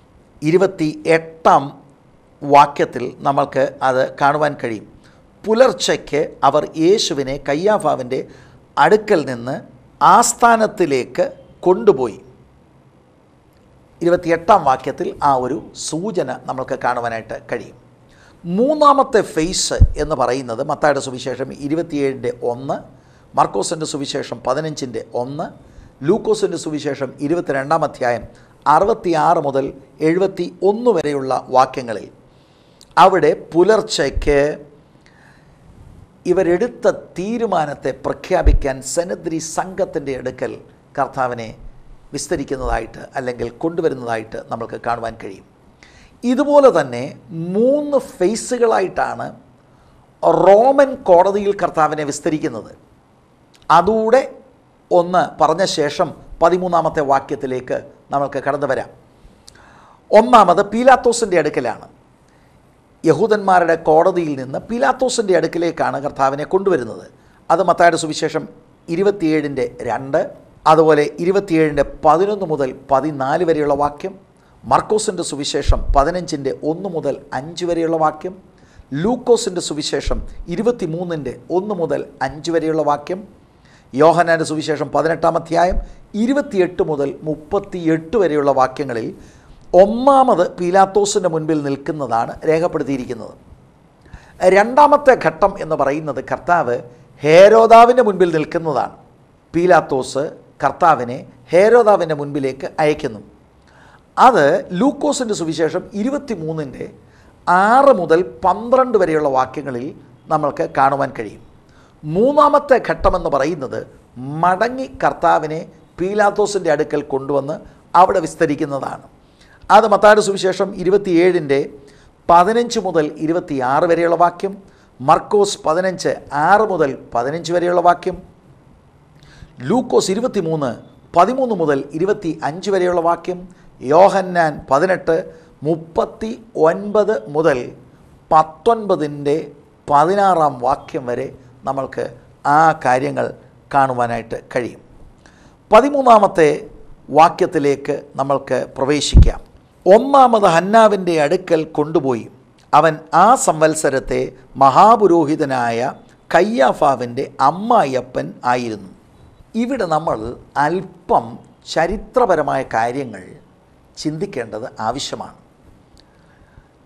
28-ാം വാക്യത്തിൽ നമ്മൾക്ക് അത് കാണുവാൻ കഴിയും. പുലർച്ചയ്ക്ക് അവർ യേശുവിനെ കയ്യാഫാവിൻ്റെ അടുക്കൽ നിന്ന് ആസ്ഥാനത്തിലേക്ക് കൊണ്ടുപോയി. 28-ാം വാക്യത്തിൽ ആ ഒരു സൂചന നമ്മൾക്ക് കാണുവാനായിട്ട് കഴിയും. മൂന്നാമത്തെ ഫേസ് എന്ന് പറയുന്നത് മത്തായിയുടെ സുവിശേഷം 27-ൻ്റെ 1, മർക്കോസിൻ്റെ സുവിശേഷം 15-ൻ്റെ 1, ലൂക്കോസിൻ്റെ സുവിശേഷം 22-ാം അധ്യായം 66 മുതൽ 71 വരെയുള്ള വാക്യങ്ങളിൽ അവിടെ പുലർച്ചയ്ക്ക് ഇവരെടുത്ത തീരുമാനത്തെ പ്രഖ്യാപിക്കാൻ സെനദ്രി സംഘത്തിൻ്റെ അടുക്കൽ കർത്താവിനെ വിസ്തരിക്കുന്നതായിട്ട് അല്ലെങ്കിൽ കൊണ്ടുവരുന്നതായിട്ട് നമ്മൾക്ക് കാണുവാൻ കഴിയും. ഇതുപോലെ തന്നെ 3 ഫേസുകളായിട്ടാണ് റോമൻ കോടതിയിൽ കർത്താവിനെ വിസ്തരിക്കുന്നത്. അതുകൂടെ ഒന്ന് പറഞ്ഞ ശേഷം 13-ാമത്തെ വാക്യത്തിലേക്ക് നമ്മൾക്ക് കടന്നു വരാം. ഒന്നാമത് പീലാത്തോസിൻ്റെ അടുക്കലാണ്. യഹൂദന്മാരുടെ കോടതിയിൽ നിന്ന് പീലാത്തോസിൻ്റെ അടുക്കിലേക്കാണ് കർത്താവിനെ കൊണ്ടുവരുന്നത്. അത് മത്തായിയുടെ സുവിശേഷം 27-ൻ്റെ 2, അതുപോലെ 27-ൻ്റെ 11 മുതൽ 14 വരെയുള്ള വാക്യം, മർക്കോസിൻ്റെ സുവിശേഷം 15-ൻ്റെ 1 മുതൽ 5 വരെയുള്ള വാക്യം, ലൂക്കോസിൻ്റെ സുവിശേഷം 23-ൻ്റെ 1 മുതൽ 5 വരെയുള്ള വാക്യം, യോഹന്നാൻ്റെ സുവിശേഷം 18-ാം അധ്യായം 28 മുതൽ 38 വരെയുള്ള വാക്യങ്ങളിൽ ഒന്നാമത് പീലാത്തോസിൻ്റെ മുൻപിൽ നിൽക്കുന്നതാണ് രേഖപ്പെടുത്തിയിരിക്കുന്നത്. രണ്ടാമത്തെ ഘട്ടം എന്ന് പറയുന്നത് കർത്താവ് ഹേരോദാവിൻ്റെ മുൻപിൽ നിൽക്കുന്നതാണ്. പീലാത്തോസ് കർത്താവിനെ ഹേരോദാവിൻ്റെ മുൻപിലേക്ക് അയക്കുന്നു. അത് ലൂക്കോസിൻ്റെ സുവിശേഷം 23-ൻ്റെ 6 മുതൽ 12 വരെയുള്ള വാക്യങ്ങളിൽ നമ്മൾക്ക് കാണുവാൻ കഴിയും. മൂന്നാമത്തെ ഘട്ടമെന്ന് പറയുന്നത് മടങ്ങി കർത്താവിനെ പീലാത്തോസിൻ്റെ അടുക്കൽ കൊണ്ടുവന്ന് അവിടെ വിസ്തരിക്കുന്നതാണ്. അത് മത്തായിയുടെ സുവിശേഷം 27-ൻ്റെ 15 മുതൽ 26 വരെയുള്ള വാക്യം, മർക്കോസ് 15 6 മുതൽ 15 വരെയുള്ള വാക്യം, ലൂക്കോസ് 23 13 മുതൽ 25 വരെയുള്ള വാക്യം, യോഹന്നാൻ 18 39 മുതൽ 19-ൻ്റെ 16-ാം വാക്യം വരെ നമ്മൾക്ക് ആ കാര്യങ്ങൾ കാണുവാനായിട്ട് കഴിയും. 13-ാമത്തെ വാക്യത്തിലേക്ക് നമ്മൾക്ക് പ്രവേശിക്കാം. ഒന്നാമത് ഹന്നാവിൻ്റെ അടുക്കൽ കൊണ്ടുപോയി. അവൻ ആ സംവത്സരത്തെ മഹാപുരോഹിതനായ കയ്യാഫാവിൻ്റെ അമ്മായിയപ്പൻ ആയിരുന്നു. ഇവിടെ നമ്മൾ അല്പം ചരിത്രപരമായ കാര്യങ്ങൾ ചിന്തിക്കേണ്ടത് ആവശ്യമാണ്.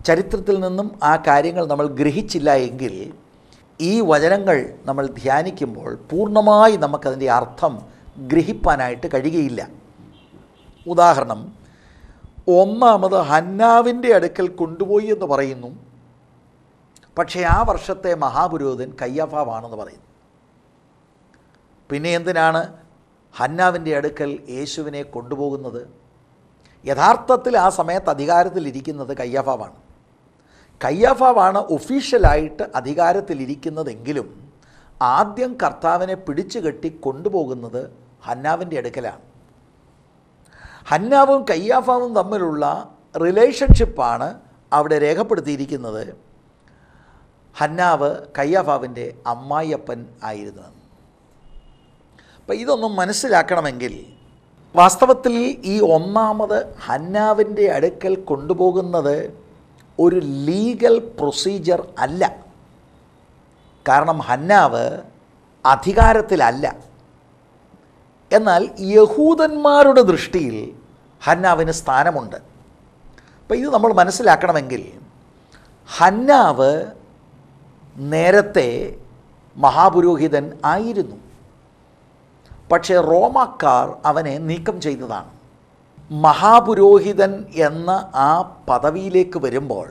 ചരിത്രത്തിൽ നിന്നും ആ കാര്യങ്ങൾ നമ്മൾ ഗ്രഹിച്ചില്ല എങ്കിൽ ഈ വചനങ്ങൾ നമ്മൾ ധ്യാനിക്കുമ്പോൾ പൂർണ്ണമായി നമുക്കതിൻ്റെ അർത്ഥം ഗ്രഹിപ്പാനായിട്ട് കഴിയുകയില്ല. ഉദാഹരണം, ഒന്നാമത് ഹന്നാവിൻ്റെ അടുക്കൽ കൊണ്ടുപോയി എന്ന് പറയുന്നു. പക്ഷേ ആ വർഷത്തെ മഹാപുരോഹിതൻ കയ്യാഫാവാണെന്ന് പറയുന്നു. പിന്നെ എന്തിനാണ് ഹന്നാവിൻ്റെ അടുക്കൽ യേശുവിനെ കൊണ്ടുപോകുന്നത്? യഥാർത്ഥത്തിൽ ആ സമയത്ത് അധികാരത്തിലിരിക്കുന്നത് കയ്യാഫാവാണ്. കയ്യാഫാവാണ് ഒഫീഷ്യലായിട്ട് അധികാരത്തിലിരിക്കുന്നതെങ്കിലും ആദ്യം കർത്താവിനെ പിടിച്ചു കെട്ടി കൊണ്ടുപോകുന്നത് ഹന്നാവിൻ്റെ അടുക്കലാണ്. ഹന്നാവും കയ്യാഫാവും തമ്മിലുള്ള റിലേഷൻഷിപ്പാണ് അവിടെ രേഖപ്പെടുത്തിയിരിക്കുന്നത്. ഹന്നാവ് കയ്യാഫാവിൻ്റെ അമ്മായിയപ്പൻ ആയിരുന്നു. അപ്പം ഇതൊന്നും മനസ്സിലാക്കണമെങ്കിൽ വാസ്തവത്തിൽ ഈ ഒന്നാമത് ഹന്നാവിൻ്റെ അടുക്കൽ കൊണ്ടുപോകുന്നത് ഒരു ലീഗൽ പ്രൊസീജിയർ അല്ല. കാരണം ഹന്നാവ് അധികാരത്തിലല്ല. എന്നാൽ യഹൂദന്മാരുടെ ദൃഷ്ടിയിൽ ഹന്നാവിന് സ്ഥാനമുണ്ട്. അപ്പോൾ ഇത് നമ്മൾ മനസ്സിലാക്കണമെങ്കിൽ ഹന്നാവ് നേരത്തെ മഹാപുരോഹിതൻ ആയിരുന്നു. പക്ഷേ റോമാക്കാർ അവനെ നീക്കം ചെയ്തതാണ്. മഹാപുരോഹിതൻ എന്ന ആ പദവിയിലേക്ക് വരുമ്പോൾ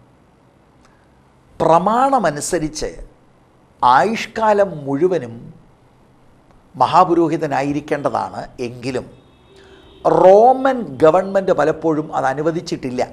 പ്രമാണമനുസരിച്ച് ആയുഷ്കാലം മുഴുവനും മഹാപുരോഹിതനായിരിക്കേണ്ടതാണ്. എങ്കിലും റോമൻ ഗവൺമെൻറ് പലപ്പോഴും അത് അനുവദിച്ചിട്ടില്ല.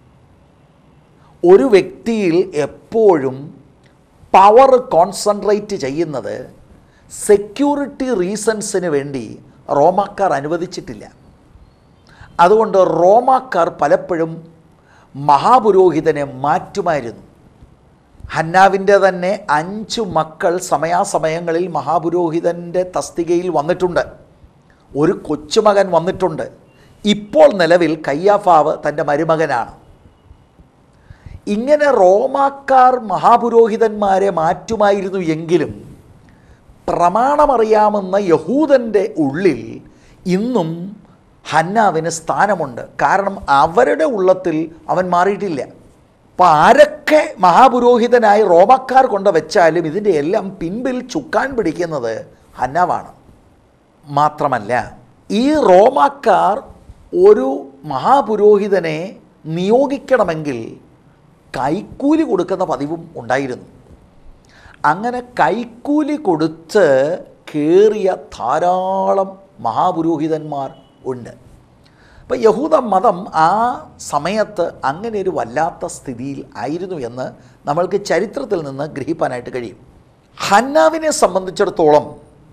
ഒരു വ്യക്തിയിൽ എപ്പോഴും പവർ കോൺസെൻട്രേറ്റ് ചെയ്യുന്നത് സെക്യൂരിറ്റി റീസൺസിന് വേണ്ടി റോമാക്കാർ അനുവദിച്ചിട്ടില്ല. അതുകൊണ്ട് റോമാക്കാർ പലപ്പോഴും മഹാപുരോഹിതനെ മാറ്റുമായിരുന്നു. ഹന്നാവിൻ്റെ തന്നെ 5 മക്കൾ സമയാസമയങ്ങളിൽ മഹാപുരോഹിതൻ്റെ തസ്തികയിൽ വന്നിട്ടുണ്ട്. ഒരു കൊച്ചുമകൻ വന്നിട്ടുണ്ട്. ഇപ്പോൾ നിലവിൽ കയ്യാഫാവ് തൻ്റെ മരുമകനാണ്. ഇങ്ങനെ റോമാക്കാർ മഹാപുരോഹിതന്മാരെ മാറ്റുമായിരുന്നു. എങ്കിലും പ്രമാണമറിയാമെന്ന യഹൂദൻ്റെ ഉള്ളിൽ ഇന്നും ഹന്നാവിന് സ്ഥാനമുണ്ട്. കാരണം അവരുടെ ഉള്ളത്തിൽ അവൻ മാറിയിട്ടില്ല. അപ്പോൾ ആരൊക്കെ മഹാപുരോഹിതനായി റോമാക്കാർ കൊണ്ട് വെച്ചാലും ഇതിൻ്റെ എല്ലാം പിൻപിൽ ചുക്കാൻ പിടിക്കുന്നത് ഹന്നാവാണ്. മാത്രമല്ല, ഈ റോമാക്കാർ ഒരു മഹാപുരോഹിതനെ നിയോഗിക്കണമെങ്കിൽ കൈക്കൂലി കൊടുക്കുന്ന പതിവും ഉണ്ടായിരുന്നു. അങ്ങനെ കൈക്കൂലി കൊടുത്ത് കയറിയ ധാരാളം മഹാപുരോഹിതന്മാർ ഉണ്ട്. അപ്പോൾ യഹൂദ മതം ആ സമയത്ത് അങ്ങനെ ഒരു വല്ലാത്ത സ്ഥിതിയിൽ ആയിരുന്നു എന്ന് നമ്മൾക്ക് ചരിത്രത്തിൽ നിന്ന് ഗ്രഹിക്കാനായിട്ട് കഴിയും. ഹന്നാവിനെ സംബന്ധിച്ചിടത്തോളം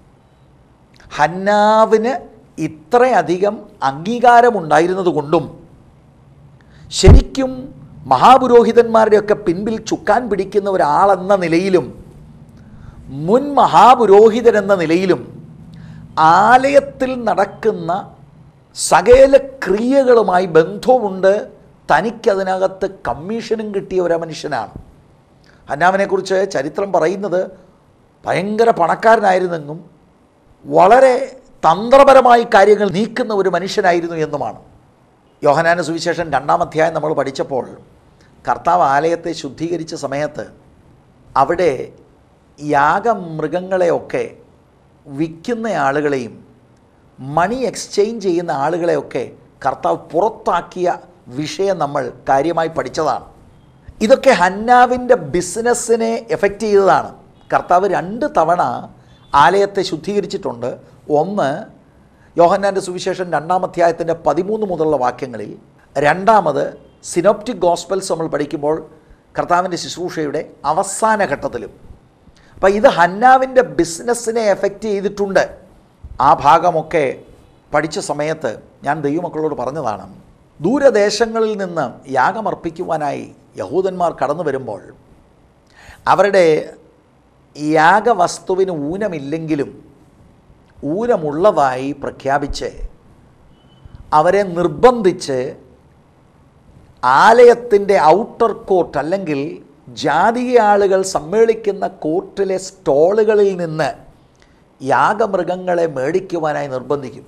ഹന്നാവിന് ഇത്രയധികം അംഗീകാരമുണ്ടായിരുന്നത് കൊണ്ടും ശരിക്കും മഹാപുരോഹിതന്മാരുടെയൊക്കെ പിൻപിൽ ചുക്കാൻ പിടിക്കുന്ന ഒരാളെന്ന നിലയിലും മുൻ മഹാപുരോഹിതനെന്ന നിലയിലും ആലയത്തിൽ നടക്കുന്ന സകല ക്രിയകളുമായി ബന്ധവുമുണ്ട്. തനിക്കതിനകത്ത് കമ്മീഷനും കിട്ടിയ ഒരു മനുഷ്യനാണ്. ഹന്നാവിനെക്കുറിച്ച് ചരിത്രം പറയുന്നത് ഭയങ്കര പണക്കാരനായിരുന്നെന്നും വളരെ തന്ത്രപരമായി കാര്യങ്ങൾ നീക്കുന്ന ഒരു മനുഷ്യനായിരുന്നു എന്നുമാണ്. യോഹന്നാന്റെ സുവിശേഷം 2-ാം അധ്യായം നമ്മൾ പഠിച്ചപ്പോൾ കർത്താവ് ആലയത്തെ ശുദ്ധീകരിച്ച സമയത്ത് അവിടെ യാഗമൃഗങ്ങളെയൊക്കെ വിൽക്കുന്ന ആളുകളെയും മണി എക്സ്ചേഞ്ച് ചെയ്യുന്ന ആളുകളെയൊക്കെ കർത്താവ് പുറത്താക്കിയ വിഷയം നമ്മൾ കാര്യമായി പഠിച്ചതാണ്. ഇതൊക്കെ ഹന്നാവിൻ്റെ ബിസിനസ്സിനെ എഫക്റ്റ് ചെയ്തതാണ്. കർത്താവ് 2 തവണ ആലയത്തെ ശുദ്ധീകരിച്ചിട്ടുണ്ട്. ഒന്ന് യോഹന്നാൻ്റെ സുവിശേഷം 2-ാം അധ്യായത്തിൻ്റെ 13 മുതലുള്ള വാക്യങ്ങളിൽ, രണ്ടാമത് സിനോപ്റ്റിക് ഗോസ്പൽസ് നമ്മൾ പഠിക്കുമ്പോൾ കർത്താവിൻ്റെ ശുശ്രൂഷയുടെ അവസാന ഘട്ടത്തിലും. അപ്പോൾ ഇത് ഹന്നാവിൻ്റെ ബിസിനസ്സിനെ എഫക്റ്റ് ചെയ്തിട്ടുണ്ട്. ആ ഭാഗമൊക്കെ പഠിച്ച സമയത്ത് ഞാൻ ദൈവമക്കളോട് പറഞ്ഞതാണ്, ദൂരദേശങ്ങളിൽ നിന്ന് യാഗമർപ്പിക്കുവാനായി യഹൂദന്മാർ കടന്നു വരുമ്പോൾ അവരുടെ യാഗവസ്തുവിന് ഊനമില്ലെങ്കിലും ഊനമുള്ളതായി പ്രഖ്യാപിച്ച് അവരെ നിർബന്ധിച്ച് ആലയത്തിൻ്റെ ഔട്ടർ കോർട്ട് അല്ലെങ്കിൽ ജാതീയ ആളുകൾ സമ്മേളിക്കുന്ന കോർട്ടിലെ സ്റ്റോളുകളിൽ നിന്ന് യാഗമൃഗങ്ങളെ മേടിക്കുവാനായി നിർബന്ധിക്കും.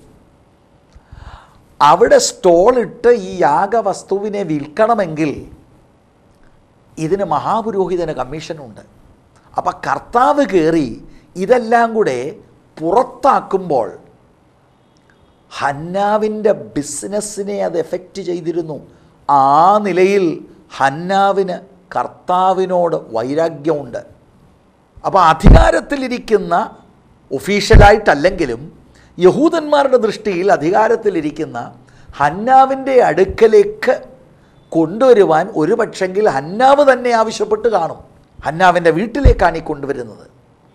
അവിടെ സ്റ്റോളിട്ട് ഈ യാഗവസ്തുവിനെ വിൽക്കണമെങ്കിൽ ഇതിന് മഹാപുരോഹിതന് കമ്മീഷനുണ്ട്. അപ്പം കർത്താവ് കയറി ഇതെല്ലാം കൂടെ പുറത്താക്കുമ്പോൾ ഹന്നാവിൻ്റെ ബിസിനസ്സിനെ അത് എഫക്റ്റ് ചെയ്തിരുന്നു. ആ നിലയിൽ ഹന്നാവിന് കർത്താവിനോട് വൈരാഗ്യമുണ്ട്. അപ്പോൾ അധികാരത്തിലിരിക്കുന്ന, ഒഫീഷ്യലായിട്ടല്ലെങ്കിലും യഹൂദന്മാരുടെ ദൃഷ്ടിയിൽ അധികാരത്തിലിരിക്കുന്ന ഹന്നാവിൻ്റെ അടുക്കലേക്ക് കൊണ്ടുവരുവാൻ ഒരു പക്ഷെങ്കിൽ ഹന്നാവ് തന്നെ ആവശ്യപ്പെട്ട് കാണും. ഹന്നാവിൻ്റെ വീട്ടിലേക്കാണ് ഈ കൊണ്ടുവരുന്നത്.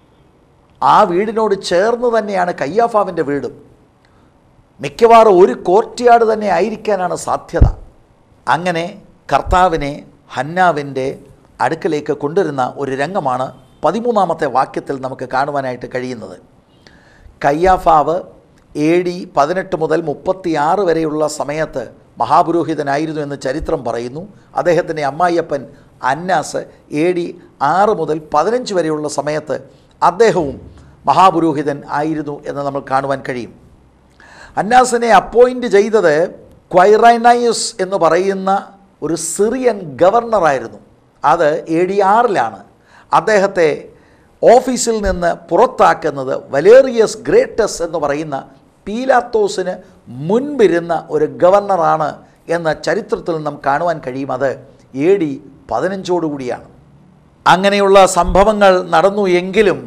ആ വീടിനോട് ചേർന്ന് തന്നെയാണ് കയ്യാഫാവിൻ്റെ വീടും. മിക്കവാറും ഒരു കോർട്ട്യാർഡ് തന്നെ ആയിരിക്കാനാണ് സാധ്യത. അങ്ങനെ കർത്താവിനെ ഹന്നാവിൻ്റെ അടുക്കലേക്ക് കൊണ്ടുവരുന്ന ഒരു രംഗമാണ് 13-ാമത്തെ വാക്യത്തിൽ നമുക്ക് കാണുവാനായിട്ട് കഴിയുന്നത്. കയ്യാഫാവ് AD 18 മുതൽ 36 വരെയുള്ള സമയത്ത് മഹാപുരോഹിതനായിരുന്നു എന്ന് ചരിത്രം പറയുന്നു. അദ്ദേഹത്തിൻ്റെ അമ്മായിയപ്പൻ അന്നാസ് AD 6 മുതൽ 15 വരെയുള്ള സമയത്ത് അദ്ദേഹവും മഹാപുരോഹിതൻ ആയിരുന്നു എന്ന് നമ്മൾ കാണുവാൻ കഴിയും. അന്നാസിനെ അപ്പോയിൻ്റ് ചെയ്തത് ക്വൈറൈനയസ് എന്ന് പറയുന്ന ഒരു സിറിയൻ ഗവർണറായിരുന്നു. അത് AD 6-ലാണ്. അദ്ദേഹത്തെ ഓഫീസിൽ നിന്ന് പുറത്താക്കുന്നത് വലേറിയസ് ഗ്രേറ്റസ് എന്ന് പറയുന്ന പീലാത്തോസിന് മുൻപിരുന്ന ഒരു ഗവർണറാണ് എന്ന ചരിത്രത്തിൽ നാം കാണുവാൻ കഴിയും. അത് AD 15 അങ്ങനെയുള്ള സംഭവങ്ങൾ നടന്നു. എങ്കിലും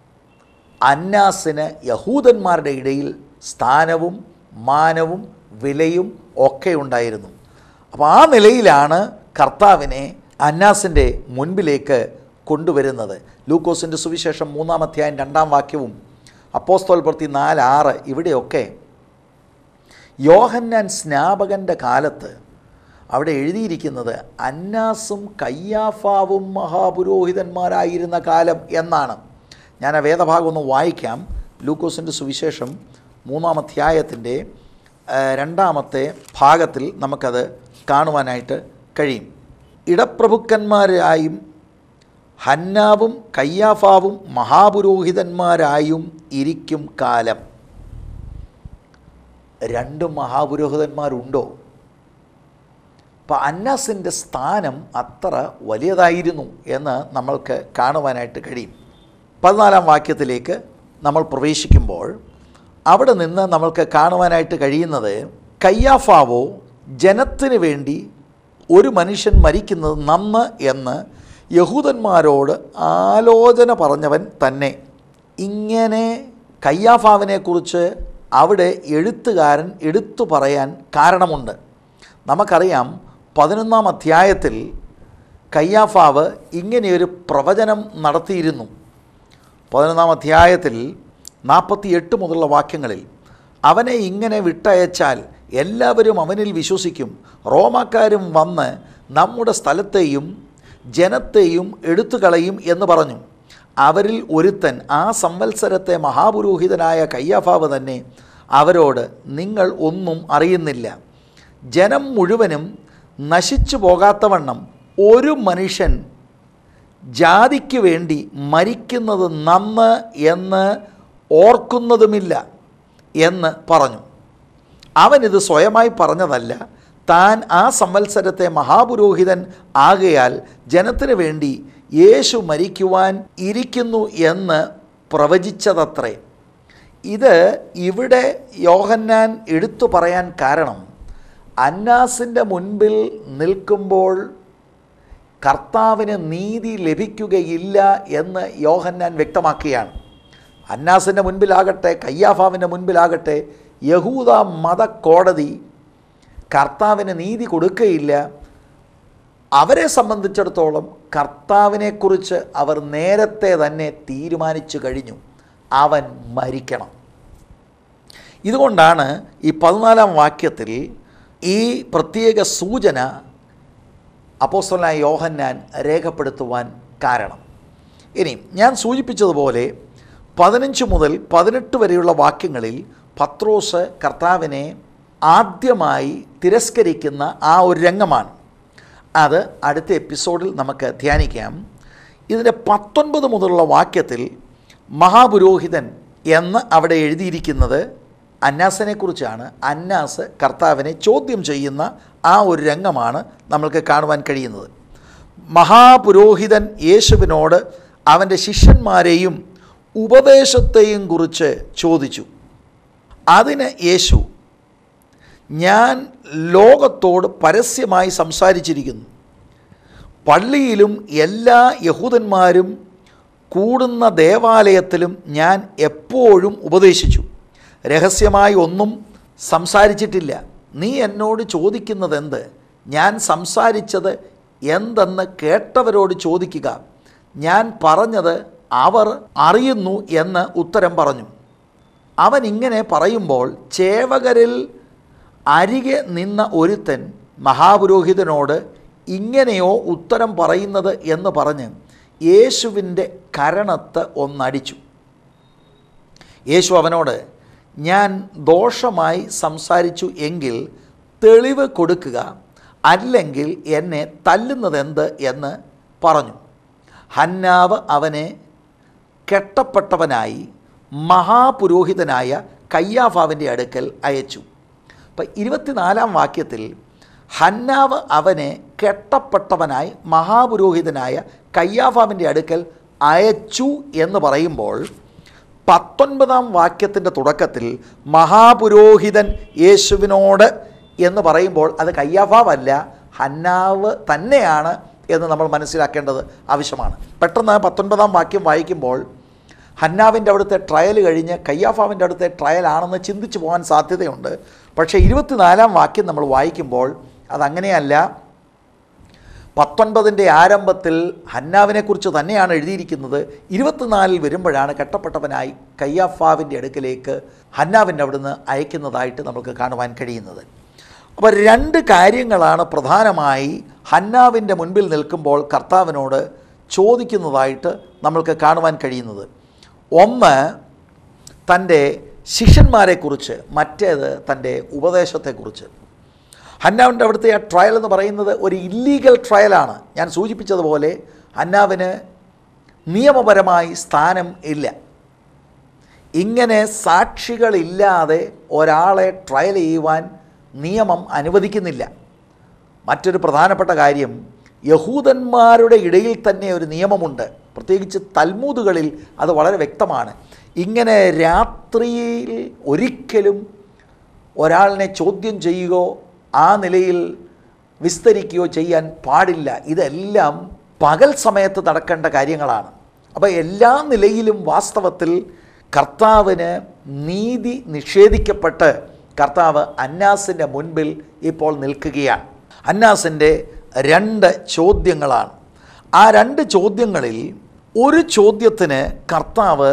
അന്നാസിന് യഹൂദന്മാരുടെ ഇടയിൽ സ്ഥാനവും മാനവും വിലയും ഒക്കെ ഉണ്ടായിരുന്നു. അപ്പോൾ ആ നിലയിലാണ് കർത്താവിനെ അന്നാസിൻ്റെ മുൻപിലേക്ക് കൊണ്ടുവരുന്നത്. ലൂക്കോസിൻ്റെ സുവിശേഷം 3-ാം അധ്യായം 2-ാം വാക്യവും അപ്പോസ്തല പ്രവൃത്തി 4:6 ഇവിടെയൊക്കെ യോഹന്നാൻ സ്നാപകൻ്റെ കാലത്ത് അവിടെ എഴുതിയിരിക്കുന്നത് അന്നാസും കയ്യാഫാവും മഹാപുരോഹിതന്മാരായിരുന്ന കാലം എന്നാണ്. ഞാൻ ആ വേദഭാഗം ഒന്ന് വായിക്കാം. ലൂക്കോസിൻ്റെ സുവിശേഷം 3-ാം അധ്യായത്തിൻ്റെ 2-ാമത്തെ ഭാഗത്തിൽ നമുക്കത് കാണുവാനായിട്ട് കഴിയും. ഇടപ്രഭുക്കന്മാരായും ഹന്നാവും കയ്യാഫാവും മഹാപുരോഹിതന്മാരായും ഇരിക്കും കാലം. 2 മഹാപുരോഹിതന്മാരുണ്ടോ? അപ്പോൾ അന്നാസിൻ്റെ സ്ഥാനം അത്ര വലിയതായിരുന്നു എന്ന് നമ്മൾക്ക് കാണുവാനായിട്ട് കഴിയും. 14-ാം വാക്യത്തിലേക്ക് നമ്മൾ പ്രവേശിക്കുമ്പോൾ അവിടെ നിന്ന് നമ്മൾക്ക് കാണുവാനായിട്ട് കഴിയുന്നത്, കയ്യാഫാവോ ജനത്തിന് വേണ്ടി ഒരു മനുഷ്യൻ മരിക്കുന്നത് നന്ന് എന്ന് യഹൂദന്മാരോട് ആലോചന പറഞ്ഞവൻ തന്നെ. ഇങ്ങനെ കയ്യാഫാവിനെക്കുറിച്ച് അവിടെ എഴുത്തുകാരൻ എടുത്തു പറയാൻ കാരണമുണ്ട്. നമുക്കറിയാം 11-ാം അധ്യായത്തിൽ കയ്യാഫാവ് ഇങ്ങനെയൊരു പ്രവചനം നടത്തിയിരുന്നു. 11-ാം അധ്യായത്തിൽ 48 മുതലുള്ള വാക്യങ്ങളിൽ, അവനെ ഇങ്ങനെ വിട്ടയച്ചാൽ എല്ലാവരും അവനിൽ വിശ്വസിക്കും. റോമാക്കാരും വന്ന് നമ്മുടെ സ്ഥലത്തെയും ജനത്തെയും എടുത്തുകളയും എന്ന് പറഞ്ഞു. അവരിൽ ഒരുത്തൻ, ആ സംവത്സരത്തെ മഹാപുരോഹിതനായ കയ്യാഫാവ് തന്നെ, അവരോട്, നിങ്ങൾ ഒന്നും അറിയുന്നില്ല. ജനം മുഴുവനും നശിച്ചു പോകാത്തവണ്ണം ഒരു മനുഷ്യൻ ജാതിക്ക് വേണ്ടി മരിക്കുന്നത് നന്ന് എന്ന് ഓർക്കുന്നതുമില്ല എന്ന് പറഞ്ഞു. അവനിത് സ്വയമായി പറഞ്ഞതല്ല, താൻ ആ സംവത്സരത്തെ മഹാപുരോഹിതൻ ആകയാൽ ജനത്തിന് വേണ്ടി യേശു മരിക്കുവാൻ ഇരിക്കുന്നു എന്ന് പ്രവചിച്ചതത്രേ. ഇത് ഇവിടെ യോഹന്നാൻ എടുത്തു പറയാൻ കാരണം, അന്നാസിൻ്റെ മുൻപിൽ നിൽക്കുമ്പോൾ കർത്താവിന് നീതി ലഭിക്കുകയില്ല എന്ന് യോഹന്നാൻ വ്യക്തമാക്കുകയാണ്. അന്നാസിൻ്റെ മുൻപിലാകട്ടെ കയ്യാഫാവിൻ്റെ മുൻപിലാകട്ടെ യഹൂദ മതക്കോടതി കർത്താവിന് നീതി കൊടുക്കുകയില്ല. അവരെ സംബന്ധിച്ചിടത്തോളം കർത്താവിനെക്കുറിച്ച് അവർ നേരത്തെ തന്നെ തീരുമാനിച്ചു കഴിഞ്ഞു, അവൻ മരിക്കണം. ഇതുകൊണ്ടാണ് ഈ 14-ാം വാക്യത്തിൽ ഈ പ്രത്യേക സൂചന അപ്പോസ്തലനായ യോഹന്നാൻ രേഖപ്പെടുത്തുവാൻ കാരണം. ഇനി ഞാൻ സൂചിപ്പിച്ചതുപോലെ 15 മുതൽ 18 വരെയുള്ള വാക്യങ്ങളിൽ പത്രോസ് കർത്താവിനെ ആദ്യമായി തിരസ്കരിക്കുന്ന ആ ഒരു രംഗമാണ്. അത് അടുത്ത എപ്പിസോഡിൽ നമുക്ക് ധ്യാനിക്കാം. ഇതിൻ്റെ 19 മുതലുള്ള വാക്യത്തിൽ മഹാപുരോഹിതൻ എന്ന് അവിടെ എഴുതിയിരിക്കുന്നത് അന്നാസിനെക്കുറിച്ചാണ്. അന്നാസ് കർത്താവിനെ ചോദ്യം ചെയ്യുന്ന ആ ഒരു രംഗമാണ് നമ്മൾക്ക് കാണുവാൻ കഴിയുന്നത്. മഹാപുരോഹിതൻ യേശുവിനോട് അവൻ്റെ ശിഷ്യന്മാരെയും ഉപദേശത്തെയും കുറിച്ച് ചോദിച്ചു. അതിന് യേശു, ഞാൻ ലോകത്തോട് പരസ്യമായി സംസാരിച്ചിരിക്കുന്നു. പള്ളിയിലും എല്ലാ യഹൂദന്മാരും കൂടുന്ന ദേവാലയത്തിലും ഞാൻ എപ്പോഴും ഉപദേശിച്ചു. രഹസ്യമായി ഒന്നും സംസാരിച്ചിട്ടില്ല. നീ എന്നോട് ചോദിക്കുന്നതെന്ത്? ഞാൻ സംസാരിച്ചത് എന്തെന്ന് കേട്ടവരോട് ചോദിക്കുക. ഞാൻ പറഞ്ഞത് അവർ അറിയുന്നു എന്ന് ഉത്തരം പറഞ്ഞു. അവൻ ഇങ്ങനെ പറയുമ്പോൾ ചേവകരിൽ അരികെ നിന്ന ഒരുത്തൻ മഹാപുരോഹിതനോട് ഇങ്ങനെയോ ഉത്തരം പറയുന്നത് എന്ന് പറഞ്ഞ് യേശുവിൻ്റെ കരണത്ത് ഒന്നടിച്ചു. യേശു അവനോട്, ഞാൻ ദോഷമായി സംസാരിച്ചു എങ്കിൽ തെളിവ് കൊടുക്കുക, അല്ലെങ്കിൽ എന്നെ തല്ലുന്നതെന്ത് എന്ന് പറഞ്ഞു. ഹന്നാവ് അവനെ കെട്ടപ്പെട്ടവനായി മഹാപുരോഹിതനായ കയ്യാഫാവിൻ്റെ അടുക്കൽ അയച്ചു. അപ്പം 24-ാം വാക്യത്തിൽ ഹന്നാവ് അവനെ കെട്ടപ്പെട്ടവനായി മഹാപുരോഹിതനായ കയ്യാഫാവിൻ്റെ അടുക്കൽ അയച്ചു എന്ന് പറയുമ്പോൾ 19-ാം വാക്യത്തിൻ്റെ തുടക്കത്തിൽ മഹാപുരോഹിതൻ യേശുവിനോട് എന്ന് പറയുമ്പോൾ അത് കയ്യാഫാവല്ല, ഹന്നാവ് തന്നെയാണ് എന്ന് നമ്മൾ മനസ്സിലാക്കേണ്ടത് ആവശ്യമാണ്. പെട്ടെന്ന് 19-ാം വാക്യം വായിക്കുമ്പോൾ ഹന്നാവിൻ്റെ അവിടുത്തെ ട്രയൽ കഴിഞ്ഞ് കയ്യാഫാവിൻ്റെ അടുത്തെ ട്രയലാണെന്ന് ചിന്തിച്ചു പോകാൻ സാധ്യതയുണ്ട്. പക്ഷേ 24-ാം വാക്യം നമ്മൾ വായിക്കുമ്പോൾ അതങ്ങനെയല്ല. 19-ൻ്റെ ആരംഭത്തിൽ ഹന്നാവിനെക്കുറിച്ച് തന്നെയാണ് എഴുതിയിരിക്കുന്നത്. 24-ൽ വരുമ്പോഴാണ് കെട്ടപ്പെട്ടവനായി കയ്യാഫാവിൻ്റെ അടുക്കലേക്ക് ഹന്നാവിൻ്റെ അവിടുന്ന് അയക്കുന്നതായിട്ട് നമുക്ക് കാണുവാൻ കഴിയുന്നത്. അപ്പോൾ 2 കാര്യങ്ങളാണ് പ്രധാനമായി ഹന്നാവിൻ്റെ മുൻപിൽ നിൽക്കുമ്പോൾ കർത്താവിനോട് ചോദിക്കുന്നതായിട്ട് നമ്മൾക്ക് കാണുവാൻ കഴിയുന്നത്. ഒന്ന് തൻ്റെ ശിഷ്യന്മാരെക്കുറിച്ച്, മറ്റേത് തൻ്റെ ഉപദേശത്തെക്കുറിച്ച്. ഹന്നാവിൻ്റെ അവിടുത്തെ ആ ട്രയൽ എന്ന് പറയുന്നത് ഒരു ഇല്ലീഗൽ ട്രയലാണ്. ഞാൻ സൂചിപ്പിച്ചതുപോലെ ഹന്നാവിന് നിയമപരമായി സ്ഥാനം ഇല്ല. ഇങ്ങനെ സാക്ഷികളില്ലാതെ ഒരാളെ ട്രയൽ ചെയ്യുവാൻ നിയമം അനുവദിക്കുന്നില്ല. മറ്റൊരു പ്രധാനപ്പെട്ട കാര്യം, യഹൂദന്മാരുടെ ഇടയിൽ തന്നെ ഒരു നിയമമുണ്ട്. പ്രത്യേകിച്ച് തൽമൂദുകളിൽ അത് വളരെ വ്യക്തമാണ്. ഇങ്ങനെ രാത്രിയിൽ ഒരിക്കലും ഒരാളിനെ ചോദ്യം ചെയ്യുകയോ ആ നിലയിൽ വിസ്തരിക്കുകയോ ചെയ്യാൻ പാടില്ല. ഇതെല്ലാം പകൽ സമയത്ത് നടക്കേണ്ട കാര്യങ്ങളാണ്. അപ്പോൾ എല്ലാ നിലയിലും വാസ്തവത്തിൽ കർത്താവിന് നീതി നിഷേധിക്കപ്പെട്ട് കർത്താവ് അന്നാസിൻ്റെ മുൻപിൽ ഇപ്പോൾ നിൽക്കുകയാണ്. അന്നാസിൻ്റെ 2 ചോദ്യങ്ങളാണ്. ആ 2 ചോദ്യങ്ങളിൽ ഒരു ചോദ്യത്തിന് കർത്താവ്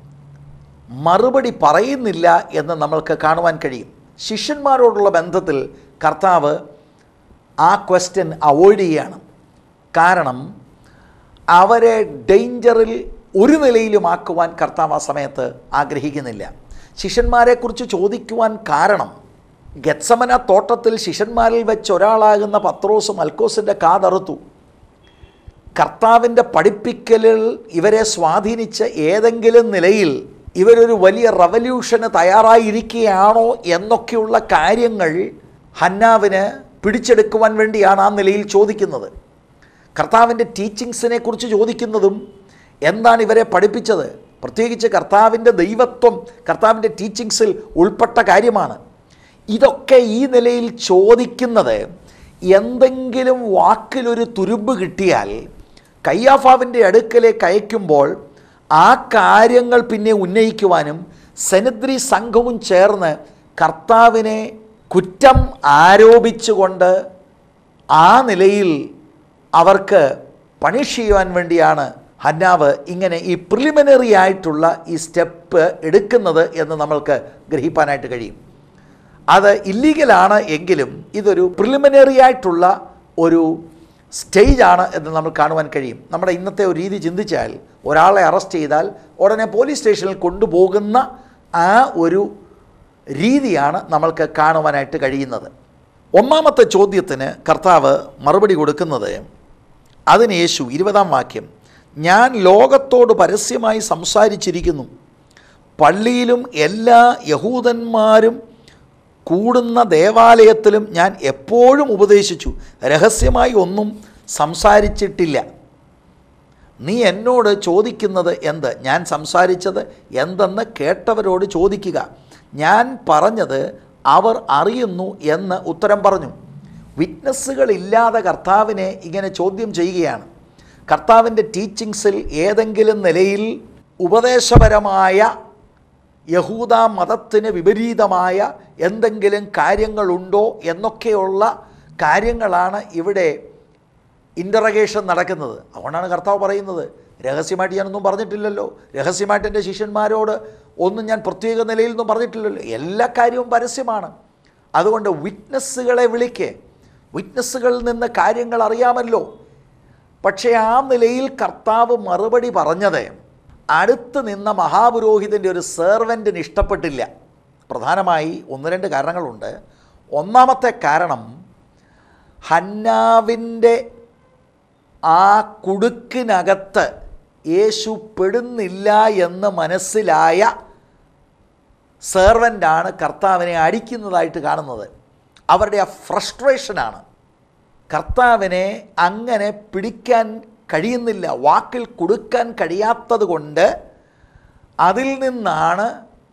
മറുപടി പറയുന്നില്ല എന്ന് നമ്മൾക്ക് കാണുവാൻ കഴിയും. ശിഷ്യന്മാരോടുള്ള ബന്ധത്തിൽ കർത്താവ് ആ ക്വസ്റ്റ്യൻ അവോയ്ഡ് ചെയ്യുകയാണ്. കാരണം അവരെ ഡേഞ്ചറിൽ ഒരു നിലയിലുമാക്കുവാൻ കർത്താവ് ആ സമയത്ത് ആഗ്രഹിക്കുന്നില്ല. ശിഷ്യന്മാരെക്കുറിച്ച് ചോദിക്കുവാൻ കാരണം, ഗെത്സമന തോട്ടത്തിൽ ശിഷ്യന്മാരിൽ വെച്ച് ഒരാളാകുന്ന പത്രോസ് മൽക്കോസിൻ്റെ കാതറുത്തു. കർത്താവിൻ്റെ പഠിപ്പിക്കലിൽ ഇവരെ സ്വാധീനിച്ച ഏതെങ്കിലും നിലയിൽ ഇവരൊരു വലിയ റവല്യൂഷന് തയ്യാറായിരിക്കുകയാണോ എന്നൊക്കെയുള്ള കാര്യങ്ങൾ ഹന്നാവിന് പിടിച്ചെടുക്കുവാൻ വേണ്ടിയാണ് ആ നിലയിൽ ചോദിക്കുന്നത്. കർത്താവിൻ്റെ ടീച്ചിങ്സിനെ കുറിച്ച് ചോദിക്കുന്നതും എന്താണ് ഇവരെ പഠിപ്പിച്ചത്, പ്രത്യേകിച്ച് കർത്താവിൻ്റെ ദൈവത്വം കർത്താവിൻ്റെ ടീച്ചിങ്സിൽ ഉൾപ്പെട്ട കാര്യമാണ്. ഇതൊക്കെ ഈ നിലയിൽ ചോദിക്കുന്നത് എന്തെങ്കിലും വാക്കിലൊരു തുരുമ്പ് കിട്ടിയാൽ കയ്യാഫാവിൻ്റെ അടുക്കലേക്ക് അയക്കുമ്പോൾ ആ കാര്യങ്ങൾ പിന്നെ ഉന്നയിക്കുവാനും സെനദ്രി സംഘവും ചേർന്ന് കർത്താവിനെ കുറ്റം ആരോപിച്ചുകൊണ്ട് ആ നിലയിൽ അവർക്ക് പണിഷ് ചെയ്യുവാൻ വേണ്ടിയാണ് ഹന്നാവ് ഇങ്ങനെ ഈ പ്രിലിമിനറി ആയിട്ടുള്ള ഈ സ്റ്റെപ്പ് എടുക്കുന്നത് എന്ന് നമ്മൾക്ക് ഗ്രഹിക്കാനായിട്ട് കഴിയും. അത് ഇല്ലീഗലാണ് എങ്കിലും ഇതൊരു പ്രിലിമിനറി ആയിട്ടുള്ള ഒരു സ്റ്റേജാണ് എന്ന് നമ്മൾ കാണുവാൻ കഴിയും. നമ്മുടെ ഇന്നത്തെ ഒരു രീതി ചിന്തിച്ചാൽ ഒരാളെ അറസ്റ്റ് ചെയ്താൽ ഉടനെ പോലീസ് സ്റ്റേഷനിൽ കൊണ്ടുപോകുന്ന ആ ഒരു രീതിയാണ് നമ്മൾക്ക് കാണുവാനായിട്ട് കഴിയുന്നത്. 1-ാമത്തെ ചോദ്യത്തിന് കർത്താവ് മറുപടി കൊടുക്കുന്നത്, അതിന് യേശു 20-ാം വാക്യം, ഞാൻ ലോകത്തോട് പരസ്യമായി സംസാരിച്ചിരിക്കുന്നു. പള്ളിയിലും എല്ലാ യഹൂദന്മാരും കൂടുന്ന ദേവാലയത്തിലും ഞാൻ എപ്പോഴും ഉപദേശിച്ചു. രഹസ്യമായി ഒന്നും സംസാരിച്ചിട്ടില്ല. നീ എന്നോട് ചോദിക്കുന്നത് എന്ത്? ഞാൻ സംസാരിച്ചത് എന്തെന്ന് കേട്ടവരോട് ചോദിക്കുക. ഞാൻ പറഞ്ഞത് അവർ അറിയുന്നു എന്ന് ഉത്തരം പറഞ്ഞു. വിറ്റ്നസ്സുകളില്ലാതെ കർത്താവിനെ ഇങ്ങനെ ചോദ്യം ചെയ്യുകയാണ്. കർത്താവിൻ്റെ ടീച്ചിങ്സിൽ ഏതെങ്കിലും നിലയിൽ ഉപദേശപരമായ യഹൂദ മതത്തിന് വിപരീതമായ എന്തെങ്കിലും കാര്യങ്ങളുണ്ടോ എന്നൊക്കെയുള്ള കാര്യങ്ങളാണ് ഇവിടെ ഇൻ്ററഗേഷൻ നടക്കുന്നത്. അതുകൊണ്ടാണ് കർത്താവ് പറയുന്നത്, രഹസ്യമായിട്ട് ഞാനൊന്നും പറഞ്ഞിട്ടില്ലല്ലോ, രഹസ്യമായിട്ട് എൻ്റെ ശിഷ്യന്മാരോട് ഒന്നും ഞാൻ പ്രത്യേക നിലയിലൊന്നും പറഞ്ഞിട്ടില്ലല്ലോ, എല്ലാ കാര്യവും പരസ്യമാണ്. അതുകൊണ്ട് വിറ്റ്നസ്സുകളെ വിളിക്ക്, വിറ്റ്നസ്സുകളിൽ നിന്ന് കാര്യങ്ങൾ അറിയാമല്ലോ. പക്ഷേ ആ നിലയിൽ കർത്താവ് മറുപടി പറഞ്ഞത് അടുത്ത് നിന്ന മഹാപുരോഹിതൻ്റെ ഒരു സെർവൻറ്റിന് ഇഷ്ടപ്പെട്ടില്ല. പ്രധാനമായി 1-2 കാരണങ്ങളുണ്ട്. ഒന്നാമത്തെ കാരണം, ഹന്നാവിൻ്റെ ആ കുടുക്കിനകത്ത് യേശു പെടുന്നില്ല എന്ന് മനസ്സിലായ സെർവൻ്റാണ് കർത്താവിനെ അടിക്കുന്നതായിട്ട് കാണുന്നത്. അവരുടെ ആ ഫ്രസ്ട്രേഷനാണ്. കർത്താവിനെ അങ്ങനെ പിടിക്കാൻ കഴിയുന്നില്ല, വാക്കിൽ കൊടുക്കാൻ കഴിയാത്തത് കൊണ്ട് അതിൽ നിന്നാണ്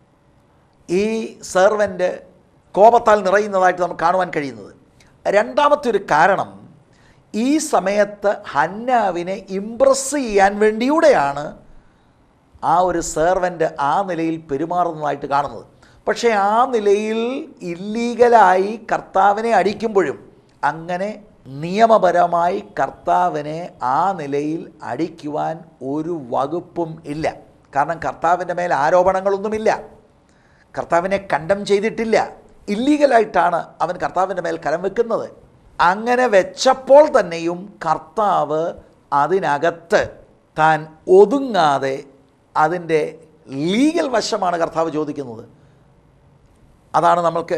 ഈ സെർവൻ്റ് കോപത്താൽ നിറയുന്നതായിട്ട് നമുക്ക് കാണുവാൻ കഴിയുന്നത്. രണ്ടാമത്തെ ഒരു കാരണം, ഈ സമയത്ത് ഹന്നാവിനെ ഇംപ്രസ് ചെയ്യാൻ വേണ്ടിയൂടെയാണ് ആ ഒരു സെർവൻ്റ് ആ നിലയിൽ പെരുമാറുന്നതായിട്ട് കാണുന്നത്. പക്ഷേ ആ നിലയിൽ ഇല്ലീഗലായി കർത്താവിനെ അടിക്കുമ്പോഴും അങ്ങനെ നിയമപരമായി കർത്താവിനെ ആ നിലയിൽ അടിക്കുവാൻ ഒരു വകുപ്പും ഇല്ല. കാരണം കർത്താവിൻ്റെ മേൽ ആരോപണങ്ങളൊന്നുമില്ല, കർത്താവിനെ കണ്ടം ചെയ്തിട്ടില്ല. ഇല്ലീഗലായിട്ടാണ് അവൻ കർത്താവിൻ്റെ മേൽ കരം വെക്കുന്നത്. അങ്ങനെ വെച്ചപ്പോൾ തന്നെയും കർത്താവ് അതിനകത്ത് താൻ ഒതുങ്ങാതെ അതിൻ്റെ ലീഗൽ വശമാണ് കർത്താവ് ചോദിക്കുന്നത്. അതാണ് നമ്മൾക്ക്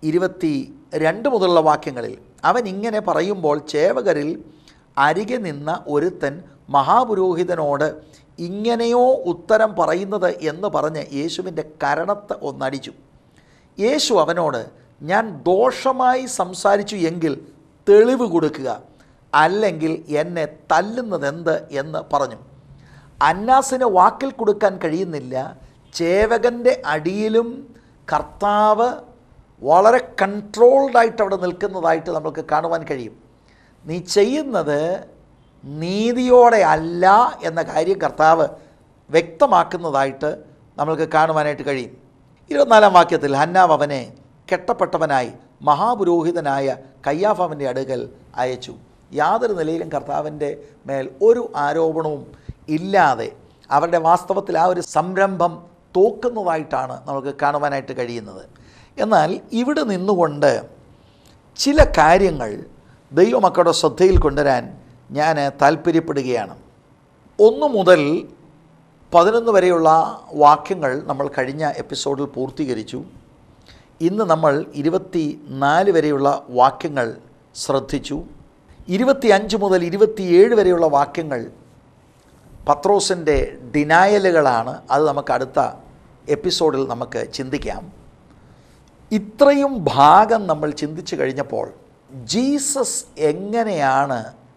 22 മുതലുള്ള വാക്യങ്ങളിൽ അവൻ ഇങ്ങനെ പറയുമ്പോൾ ചേവകരിൽ അരികെ നിന്ന ഒരുത്തൻ മഹാപുരോഹിതനോട് ഇങ്ങനെയോ ഉത്തരം പറയുന്നത് എന്ന് പറഞ്ഞ് യേശുവിൻ്റെ കരണത്ത് ഒന്നടിച്ചു. യേശു അവനോട്, ഞാൻ ദോഷമായി സംസാരിച്ചു എങ്കിൽ തെളിവ് കൊടുക്കുക, അല്ലെങ്കിൽ എന്നെ തല്ലുന്നതെന്ത് എന്ന് പറഞ്ഞു. അന്നാസിന് വാക്കിൽ കൊടുക്കാൻ കഴിയുന്നില്ല. ചേവകൻ്റെ അടിയിലും കർത്താവ് വളരെ കൺട്രോൾഡായിട്ട് അവിടെ നിൽക്കുന്നതായിട്ട് നമുക്ക് കാണുവാൻ കഴിയും. നീ ചെയ്യുന്നത് നീതിയോടെ അല്ല എന്ന കാര്യം കർത്താവ് വ്യക്തമാക്കുന്നതായിട്ട് നമുക്ക് കാണുവാനായിട്ട് കഴിയും. 24-ാം വാക്യത്തിൽ ഹന്നാവ് അവനെ കെട്ടപ്പെട്ടവനായി മഹാപുരോഹിതനായ കയ്യാഫാവിൻ്റെ അടുക്കൽ അയച്ചു. യാതൊരു നിലയിലും കർത്താവിൻ്റെ മേൽ ഒരു ആരോപണവും ഇല്ലാതെ അവരുടെ വാസ്തവത്തിൽ ആ ഒരു സംരംഭം തോക്കുന്നതായിട്ടാണ് നമുക്ക് കാണുവാനായിട്ട് കഴിയുന്നത്. എന്നാൽ ഇവിടെ നിന്നുകൊണ്ട് ചില കാര്യങ്ങൾ ദൈവമക്കളുടെ ശ്രദ്ധയിൽ കൊണ്ടുവരാൻ ഞാൻ താല്പര്യപ്പെടുകയാണ്. 1 മുതൽ 11 വരെയുള്ള വാക്യങ്ങൾ നമ്മൾ കഴിഞ്ഞ എപ്പിസോഡിൽ പൂർത്തീകരിച്ചു. ഇന്ന് നമ്മൾ 24 വരെയുള്ള വാക്യങ്ങൾ ശ്രദ്ധിച്ചു. 25 മുതൽ 27 വരെയുള്ള വാക്യങ്ങൾ പത്രോസിൻ്റെ ഡിനായലുകളാണ്. അത് നമുക്ക് അടുത്ത എപ്പിസോഡിൽ നമുക്ക് ചിന്തിക്കാം. ഇത്രയും ഭാഗം നമ്മൾ ചിന്തിച്ചു കഴിഞ്ഞപ്പോൾ ജീസസ് എങ്ങനെയാണ്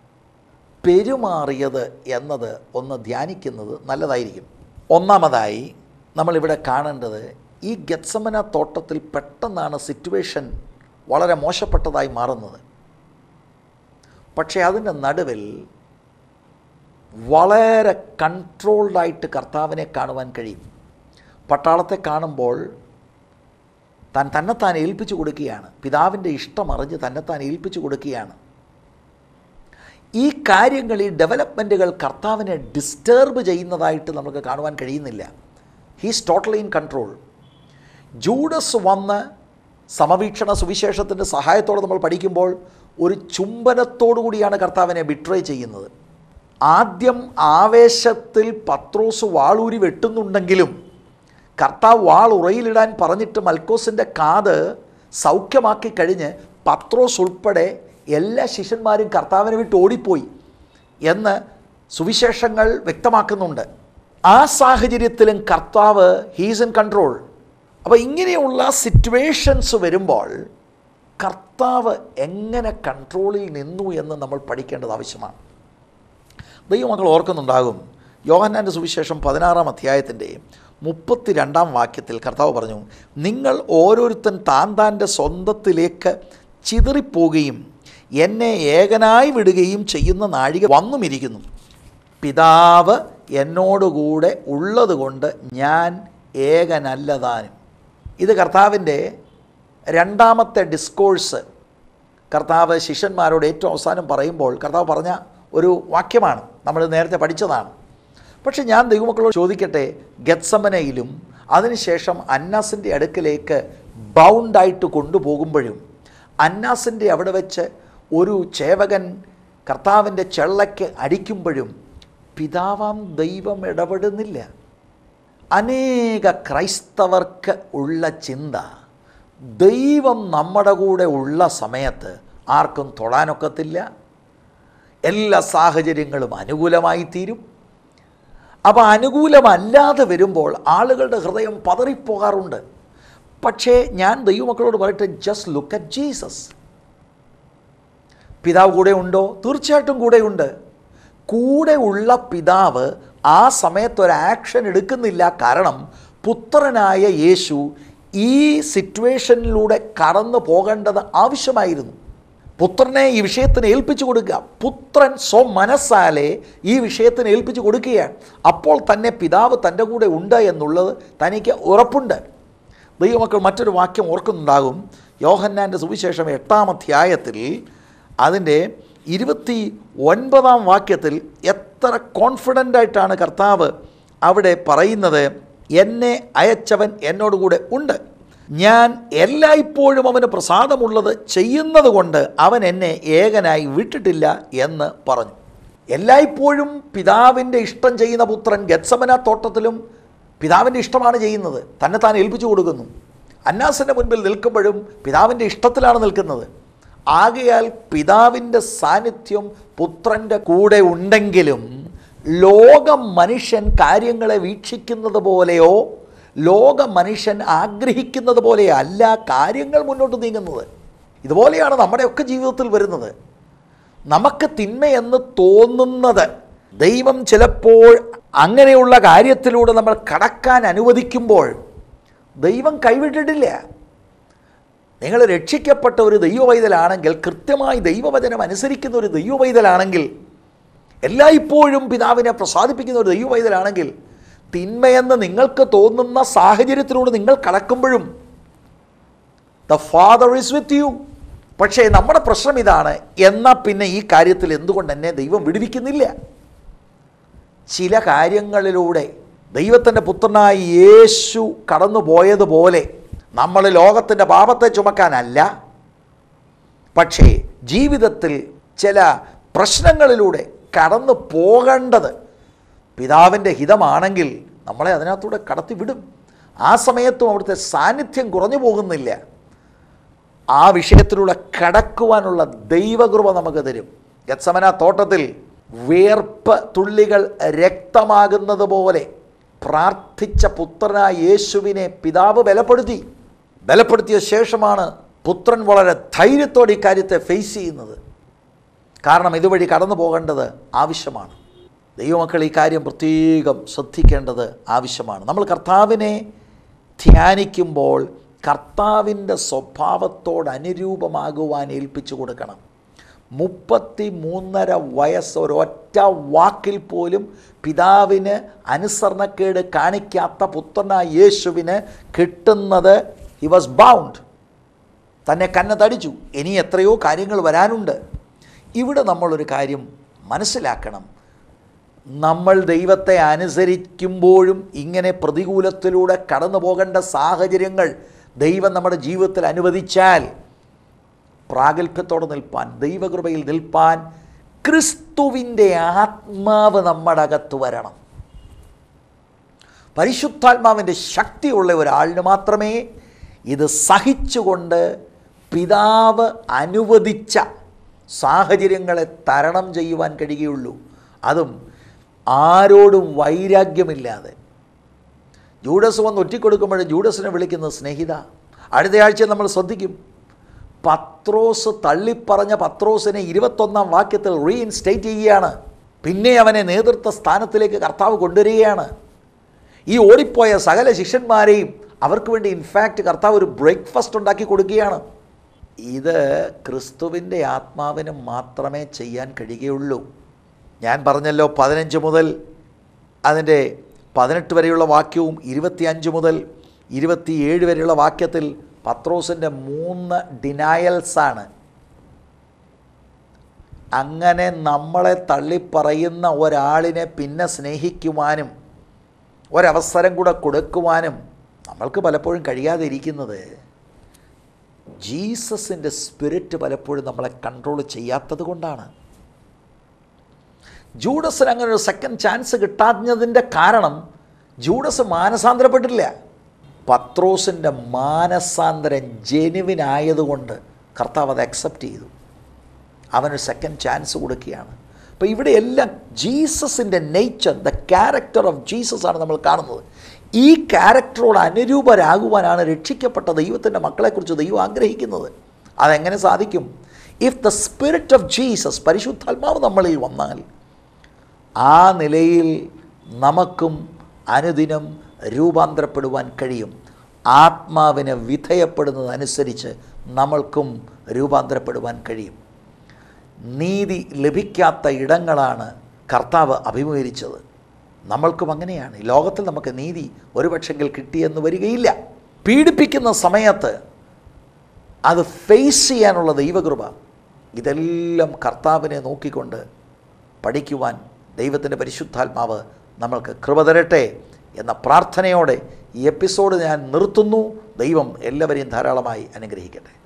പെരുമാറിയത് എന്നത് ഒന്ന് ധ്യാനിക്കുന്നത് നല്ലതായിരിക്കും. ഒന്നാമതായി നമ്മളിവിടെ കാണേണ്ടത്, ഈ ഗെത്സമന തോട്ടത്തിൽ പെട്ടെന്നാണ് സിറ്റുവേഷൻ വളരെ മോശപ്പെട്ടതായി മാറുന്നത്. പക്ഷേ അതിൻ്റെ നടുവിൽ വളരെ കൺട്രോൾഡായിട്ട് കർത്താവിനെ കാണുവാൻ കഴിയും. പട്ടാളത്തെ കാണുമ്പോൾ തന്നെത്താൻ ഏൽപ്പിച്ചു കൊടുക്കുകയാണ്. പിതാവിൻ്റെ ഇഷ്ടം അറിഞ്ഞ് തന്നെത്താൻ ഏൽപ്പിച്ചു കൊടുക്കുകയാണ്. ഈ കാര്യങ്ങൾ, ഈ ഡെവലപ്മെൻറ്റുകൾ കർത്താവിനെ ഡിസ്റ്റർബ് ചെയ്യുന്നതായിട്ട് നമുക്ക് കാണുവാൻ കഴിയുന്നില്ല. He's totally in control. Judas വന്ന് സമവീക്ഷണ സുവിശേഷത്തിൻ്റെ സഹായത്തോടെ നമ്മൾ പഠിക്കുമ്പോൾ ഒരു ചുംബനത്തോടു കൂടിയാണ് കർത്താവിനെ ബിട്രേ ചെയ്യുന്നത്. ആദ്യം ആവേശത്തിൽ പത്രോസ് വാളൂരി വെട്ടുന്നുണ്ടെങ്കിലും കർത്താവ് വാൾ ഉറയിലിടാൻ പറഞ്ഞിട്ട് മൽക്കോസിൻ്റെ കാത് സൗഖ്യമാക്കി കഴിഞ്ഞ് പത്രോസ് ഉൾപ്പെടെ എല്ലാ ശിഷ്യന്മാരും കർത്താവിനെ വിട്ട് ഓടിപ്പോയി എന്ന് സുവിശേഷങ്ങൾ വ്യക്തമാക്കുന്നുണ്ട്. ആ സാഹചര്യത്തിലും കർത്താവ് ഹീസ് ഇൻ കൺട്രോൾ. അപ്പോൾ ഇങ്ങനെയുള്ള സിറ്റുവേഷൻസ് വരുമ്പോൾ കർത്താവ് എങ്ങനെ കൺട്രോളിൽ നിന്നു എന്ന് നമ്മൾ പഠിക്കേണ്ടത് ആവശ്യമാണ്. ദൈവമക്കൾ ഓർക്കുന്നുണ്ടാകും, യോഹന്നാൻ്റെ സുവിശേഷം 16-ാം അധ്യായത്തിൻ്റെ 32-ാം വാക്യത്തിൽ കർത്താവ് പറഞ്ഞു, നിങ്ങൾ ഓരോരുത്തൻ താൻ്റെ സ്വന്തത്തിലേക്ക് ചിതറിപ്പോവുകയും എന്നെ ഏകനായി വിടുകയും ചെയ്യുന്ന നാഴിക വന്നുമിരിക്കുന്നു. പിതാവ് എന്നോടുകൂടെ ഉള്ളതുകൊണ്ട് ഞാൻ ഏകനല്ലതാനും. ഇത് കർത്താവിൻ്റെ രണ്ടാമത്തെ ഡിസ്കോഴ്സ് കർത്താവ് ശിഷ്യന്മാരോട് ഏറ്റവും അവസാനം പറയുമ്പോൾ കർത്താവ് പറഞ്ഞ ഒരു വാക്യമാണ്. നമ്മൾ നേരത്തെ പഠിച്ചതാണ്. പക്ഷെ ഞാൻ ദൈവമക്കളോട് ചോദിക്കട്ടെ, ഗെത്സമനയിലും അതിനുശേഷം അന്നാസിൻ്റെ അടുക്കലേക്ക് ബൗണ്ടായിട്ട് കൊണ്ടുപോകുമ്പോഴും അന്നാസിൻ്റെ അവിടെ വെച്ച് ഒരു ചേവകൻ കർത്താവിൻ്റെ ചെള്ളയ്ക്ക് അടിക്കുമ്പോഴും പിതാവാം ദൈവം ഇടപെടുന്നില്ല. അനേക ക്രൈസ്തവർക്ക് ഉള്ള ചിന്ത, ദൈവം നമ്മുടെ കൂടെ ഉള്ള സമയത്ത് ആർക്കും തൊടാനൊക്കത്തില്ല, എല്ലാ സാഹചര്യങ്ങളും അനുകൂലമായി തീരും. അപ്പോൾ അനുകൂലമല്ലാതെ വരുമ്പോൾ ആളുകളുടെ ഹൃദയം പതറിപ്പോകാറുണ്ട്. പക്ഷേ ഞാൻ ദൈവമക്കളോട് പറയട്ടെ, ജസ്റ്റ് ലുക്ക് അറ്റ് ജീസസ്. പിതാവ് കൂടെ ഉണ്ടോ? തീർച്ചയായിട്ടും കൂടെയുണ്ട്. കൂടെ ഉള്ള പിതാവ് ആ സമയത്ത് ഒരു ആക്ഷൻ എടുക്കുന്നില്ല. കാരണം പുത്രനായ യേശു ഈ സിറ്റുവേഷനിലൂടെ കടന്നു പോകേണ്ടത് ആവശ്യമായിരുന്നു. പുത്രനെ ഈ വിഷയത്തിന് ഏൽപ്പിച്ചു കൊടുക്കുക. പുത്രൻ സ്വമനസ്സാലെ ഈ വിഷയത്തിന് ഏൽപ്പിച്ചു കൊടുക്കുകയാണ്. അപ്പോൾ തന്നെ പിതാവ് തൻ്റെ കൂടെ ഉണ്ട് എന്നുള്ളത് തനിക്ക് ഉറപ്പുണ്ട്. ദൈവമക്കൾ മറ്റൊരു വാക്യം ഓർക്കുന്നുണ്ടാകും. യോഹന്നാൻ്റെ സുവിശേഷം 8-ാം അധ്യായത്തിൽ അതിൻ്റെ 29-ാം വാക്യത്തിൽ എത്ര കോൺഫിഡൻ്റായിട്ടാണ് കർത്താവ് അവിടെ പറയുന്നത്, എന്നെ അയച്ചവൻ എന്നോടുകൂടെ ഉണ്ട്, ഞാൻ എല്ലായ്പ്പോഴും അവന് പ്രസാദമുള്ളത് ചെയ്യുന്നത് കൊണ്ട് അവൻ എന്നെ ഏകനായി വിട്ടിട്ടില്ല എന്ന് പറഞ്ഞു. എല്ലായ്പ്പോഴും പിതാവിൻ്റെ ഇഷ്ടം ചെയ്യുന്ന പുത്രൻ ഗെത്സമന തോട്ടത്തിലും പിതാവിൻ്റെ ഇഷ്ടമാണ് ചെയ്യുന്നത്. തന്നെ താൻ ഏൽപ്പിച്ചു കൊടുക്കുന്നു. അന്നാസിൻ്റെ മുൻപിൽ നിൽക്കുമ്പോഴും പിതാവിൻ്റെ ഇഷ്ടത്തിലാണ് നിൽക്കുന്നത്. ആകയാൽ പിതാവിൻ്റെ സാന്നിധ്യം പുത്രൻ്റെ കൂടെ ഉണ്ടെങ്കിലും ലോക മനുഷ്യൻ കാര്യങ്ങളെ വീക്ഷിക്കുന്നത് പോലെയോ ലോക മനുഷ്യൻ ആഗ്രഹിക്കുന്നത് പോലെയോ അല്ല കാര്യങ്ങൾ മുന്നോട്ട് നീങ്ങുന്നത്. ഇതുപോലെയാണ് നമ്മുടെയൊക്കെ ജീവിതത്തിൽ വരുന്നത്. നമുക്ക് തിന്മയെന്ന് തോന്നുന്നത് ദൈവം ചിലപ്പോൾ അങ്ങനെയുള്ള കാര്യത്തിലൂടെ നമ്മൾ കടക്കാൻ അനുവദിക്കുമ്പോൾ ദൈവം കൈവിട്ടിട്ടില്ല. നിങ്ങൾ രക്ഷിക്കപ്പെട്ട ഒരു ദൈവവൈതലാണെങ്കിൽ, കൃത്യമായി ദൈവവചനം അനുസരിക്കുന്ന ഒരു ദൈവവൈതലാണെങ്കിൽ, എല്ലായ്പ്പോഴും പിതാവിനെ പ്രസാദിപ്പിക്കുന്ന ഒരു ദൈവവൈതലാണെങ്കിൽ, തിന്മയെന്ന് നിങ്ങൾക്ക് തോന്നുന്ന സാഹചര്യത്തിലൂടെ നിങ്ങൾ കടക്കുമ്പോഴും the father is with you. പക്ഷേ നമ്മുടെ പ്രശ്നം ഇതാണ്, എന്നാൽ പിന്നെ ഈ കാര്യത്തിൽ എന്തുകൊണ്ട് എന്നെ ദൈവം വിടുവിക്കുന്നില്ല? ചില കാര്യങ്ങളിലൂടെ ദൈവത്തിൻ്റെ പുത്രനായ യേശു കടന്നു പോയതുപോലെ നമ്മൾ ലോകത്തിൻ്റെ പാപത്തെ ചുമക്കാനല്ല, പക്ഷേ ജീവിതത്തിൽ ചില പ്രശ്നങ്ങളിലൂടെ കടന്നു പോകേണ്ടത് പിതാവിൻ്റെ ഹിതമാണെങ്കിൽ നമ്മളെ അതിനകത്തൂടെ കടത്തി വിടും. ആ സമയത്തും അവിടുത്തെ സാന്നിധ്യം കുറഞ്ഞു പോകുന്നില്ല. ആ വിഷയത്തിലൂടെ കടക്കുവാനുള്ള ദൈവകൃപ നമുക്ക് തരും. ഗെത്സമന തോട്ടത്തിൽ വേർപ്പ് തുള്ളികൾ രക്തമാകുന്നത് പോലെ പ്രാർത്ഥിച്ച പുത്രനായ യേശുവിനെ പിതാവ് ബലപ്പെടുത്തിയ ശേഷമാണ് പുത്രൻ വളരെ ധൈര്യത്തോടെ ഇക്കാര്യത്തെ ഫേസ് ചെയ്യുന്നത്. കാരണം ഇതുവഴി കടന്നു പോകേണ്ടത് ആവശ്യമാണ്. ദൈവമക്കൾ ഈ കാര്യം പ്രത്യേകം ശ്രദ്ധിക്കേണ്ടത് ആവശ്യമാണ്. നമ്മൾ കർത്താവിനെ ധ്യാനിക്കുമ്പോൾ കർത്താവിൻ്റെ സ്വഭാവത്തോട് അനുരൂപമാകുവാൻ ഏൽപ്പിച്ചു കൊടുക്കണം. 33.5 വയസ്സ് ഒരൊറ്റ വാക്കിൽ പോലും പിതാവിന് അനുസരണക്കേട് കാണിക്കാത്ത പുത്രനായ യേശുവിന് കിട്ടുന്നത് ഹി വാസ് ബൗണ്ട്. തന്നെ കന്നതടിച്ചു. ഇനി എത്രയോ കാര്യങ്ങൾ വരാനുണ്ട്. ഇവിടെ നമ്മളൊരു കാര്യം മനസ്സിലാക്കണം. നമ്മൾ ദൈവത്തെ അനുസരിക്കുമ്പോഴും ഇങ്ങനെ പ്രതികൂലത്തിലൂടെ കടന്നു പോകേണ്ട സാഹചര്യങ്ങൾ ദൈവം നമ്മുടെ ജീവിതത്തിൽ അനുവദിച്ചാൽ പ്രാഗൽഭ്യത്തോടെ നിൽപ്പാൻ, ദൈവകൃപയിൽ നിൽപ്പാൻ ക്രിസ്തുവിൻ്റെ ആത്മാവ് നമ്മുടെ അകത്ത് വരണം. പരിശുദ്ധാത്മാവിൻ്റെ ശക്തിയുള്ള ഒരാളിന് മാത്രമേ ഇത് സഹിച്ചുകൊണ്ട് പിതാവ് അനുവദിച്ച സാഹചര്യങ്ങളെ തരണം ചെയ്യുവാൻ കഴിയുകയുള്ളൂ. അതും ആരോടും വൈരാഗ്യമില്ലാതെ. ജൂഡസ് വന്ന് ഒറ്റിക്കൊടുക്കുമ്പോൾ ജൂഡസിനെ വിളിക്കുന്നത് സ്നേഹിത. അടുത്ത ആഴ്ച നമ്മൾ ശ്രദ്ധിക്കും. പത്രോസ് തള്ളിപ്പറഞ്ഞ പത്രോസിനെ 21-ാം വാക്യത്തിൽ റീഇൻസ്റ്റേറ്റ് ചെയ്യുകയാണ്. പിന്നെ അവനെ നേതൃത്വ സ്ഥാനത്തിലേക്ക് കർത്താവ് കൊണ്ടുവരികയാണ്. ഈ ഓടിപ്പോയ സകല ശിഷ്യന്മാരെയും അവർക്ക് വേണ്ടി ഇൻഫാക്റ്റ് കർത്താവ് ഒരു ബ്രേക്ക്ഫാസ്റ്റ് ഉണ്ടാക്കി കൊടുക്കുകയാണ്. ഇത് ക്രിസ്തുവിൻ്റെ ആത്മാവിന് മാത്രമേ ചെയ്യാൻ കഴിയുകയുള്ളൂ. ഞാൻ പറഞ്ഞല്ലോ 15 മുതൽ അതിൻ്റെ 18 വരെയുള്ള വാക്യവും 25 മുതൽ 27 വരെയുള്ള വാക്യത്തിൽ പത്രോസിൻ്റെ 3 ഡിനായൽസാണ്. അങ്ങനെ നമ്മളെ തള്ളിപ്പറയുന്ന ഒരാളിനെ പിന്നെ സ്നേഹിക്കുവാനും ഒരവസരം കൂടെ കൊടുക്കുവാനും നമ്മൾക്ക് പലപ്പോഴും കഴിയാതെ ഇരിക്കുന്നത് ജീസസിൻ്റെ സ്പിരിറ്റ് പലപ്പോഴും നമ്മളെ കൺട്രോൾ ചെയ്യാത്തത് കൊണ്ടാണ്. ജൂഡസിന് അങ്ങനെ ഒരു സെക്കൻഡ് ചാൻസ് കിട്ടാഞ്ഞതിൻ്റെ കാരണം ജൂഡസ് മാനസാന്തരപ്പെട്ടില്ല. പത്രോസിൻ്റെ മാനസാന്തരം ജെനുവിനായതുകൊണ്ട് കർത്താവ് അത് അക്സെപ്റ്റ് ചെയ്തു. അവനൊരു സെക്കൻഡ് ചാൻസ് കൊടുക്കുകയാണ്. അപ്പോൾ ഇവിടെയെല്ലാം ജീസസിൻ്റെ nature, the character of Jesus ആണ് നമ്മൾ കാണുന്നത്. ഈ ക്യാരക്ടറോട് അനുരൂപരാകുവാനാണ് രക്ഷിക്കപ്പെട്ട ദൈവത്തിൻ്റെ മക്കളെക്കുറിച്ച് ദൈവം ആഗ്രഹിക്കുന്നത്. അതെങ്ങനെ സാധിക്കും? If the spirit of Jesus, പരിശുദ്ധാത്മാവ് നമ്മളിൽ വന്നാൽ ആ നിലയിൽ നമുക്കും അനുദിനം രൂപാന്തരപ്പെടുവാൻ കഴിയും. ആത്മാവിന് വിധേയപ്പെടുന്നതനുസരിച്ച് നമ്മൾക്കും രൂപാന്തരപ്പെടുവാൻ കഴിയും. നീതി ലഭിക്കാത്ത ഇടങ്ങളാണ് കർത്താവ് അഭിമുഖീകരിച്ചത്. നമ്മൾക്കും അങ്ങനെയാണ്. ഈ ലോകത്തിൽ നമുക്ക് നീതി ഒരുപക്ഷെങ്കിൽ കിട്ടിയെന്ന് വരികയില്ല. പീഡിപ്പിക്കുന്ന സമയത്ത് അത് ഫേസ് ചെയ്യാനുള്ള ദൈവകൃപ, ഇതെല്ലാം കർത്താവിനെ നോക്കിക്കൊണ്ട് പഠിക്കുവാൻ ദൈവത്തിൻ്റെ പരിശുദ്ധാത്മാവ് നമ്മൾക്ക് കൃപ തരട്ടെ എന്ന പ്രാർത്ഥനയോടെ ഈ എപ്പിസോഡ് ഞാൻ നിർത്തുന്നു. ദൈവം എല്ലാവരെയും ധാരാളമായി അനുഗ്രഹിക്കട്ടെ.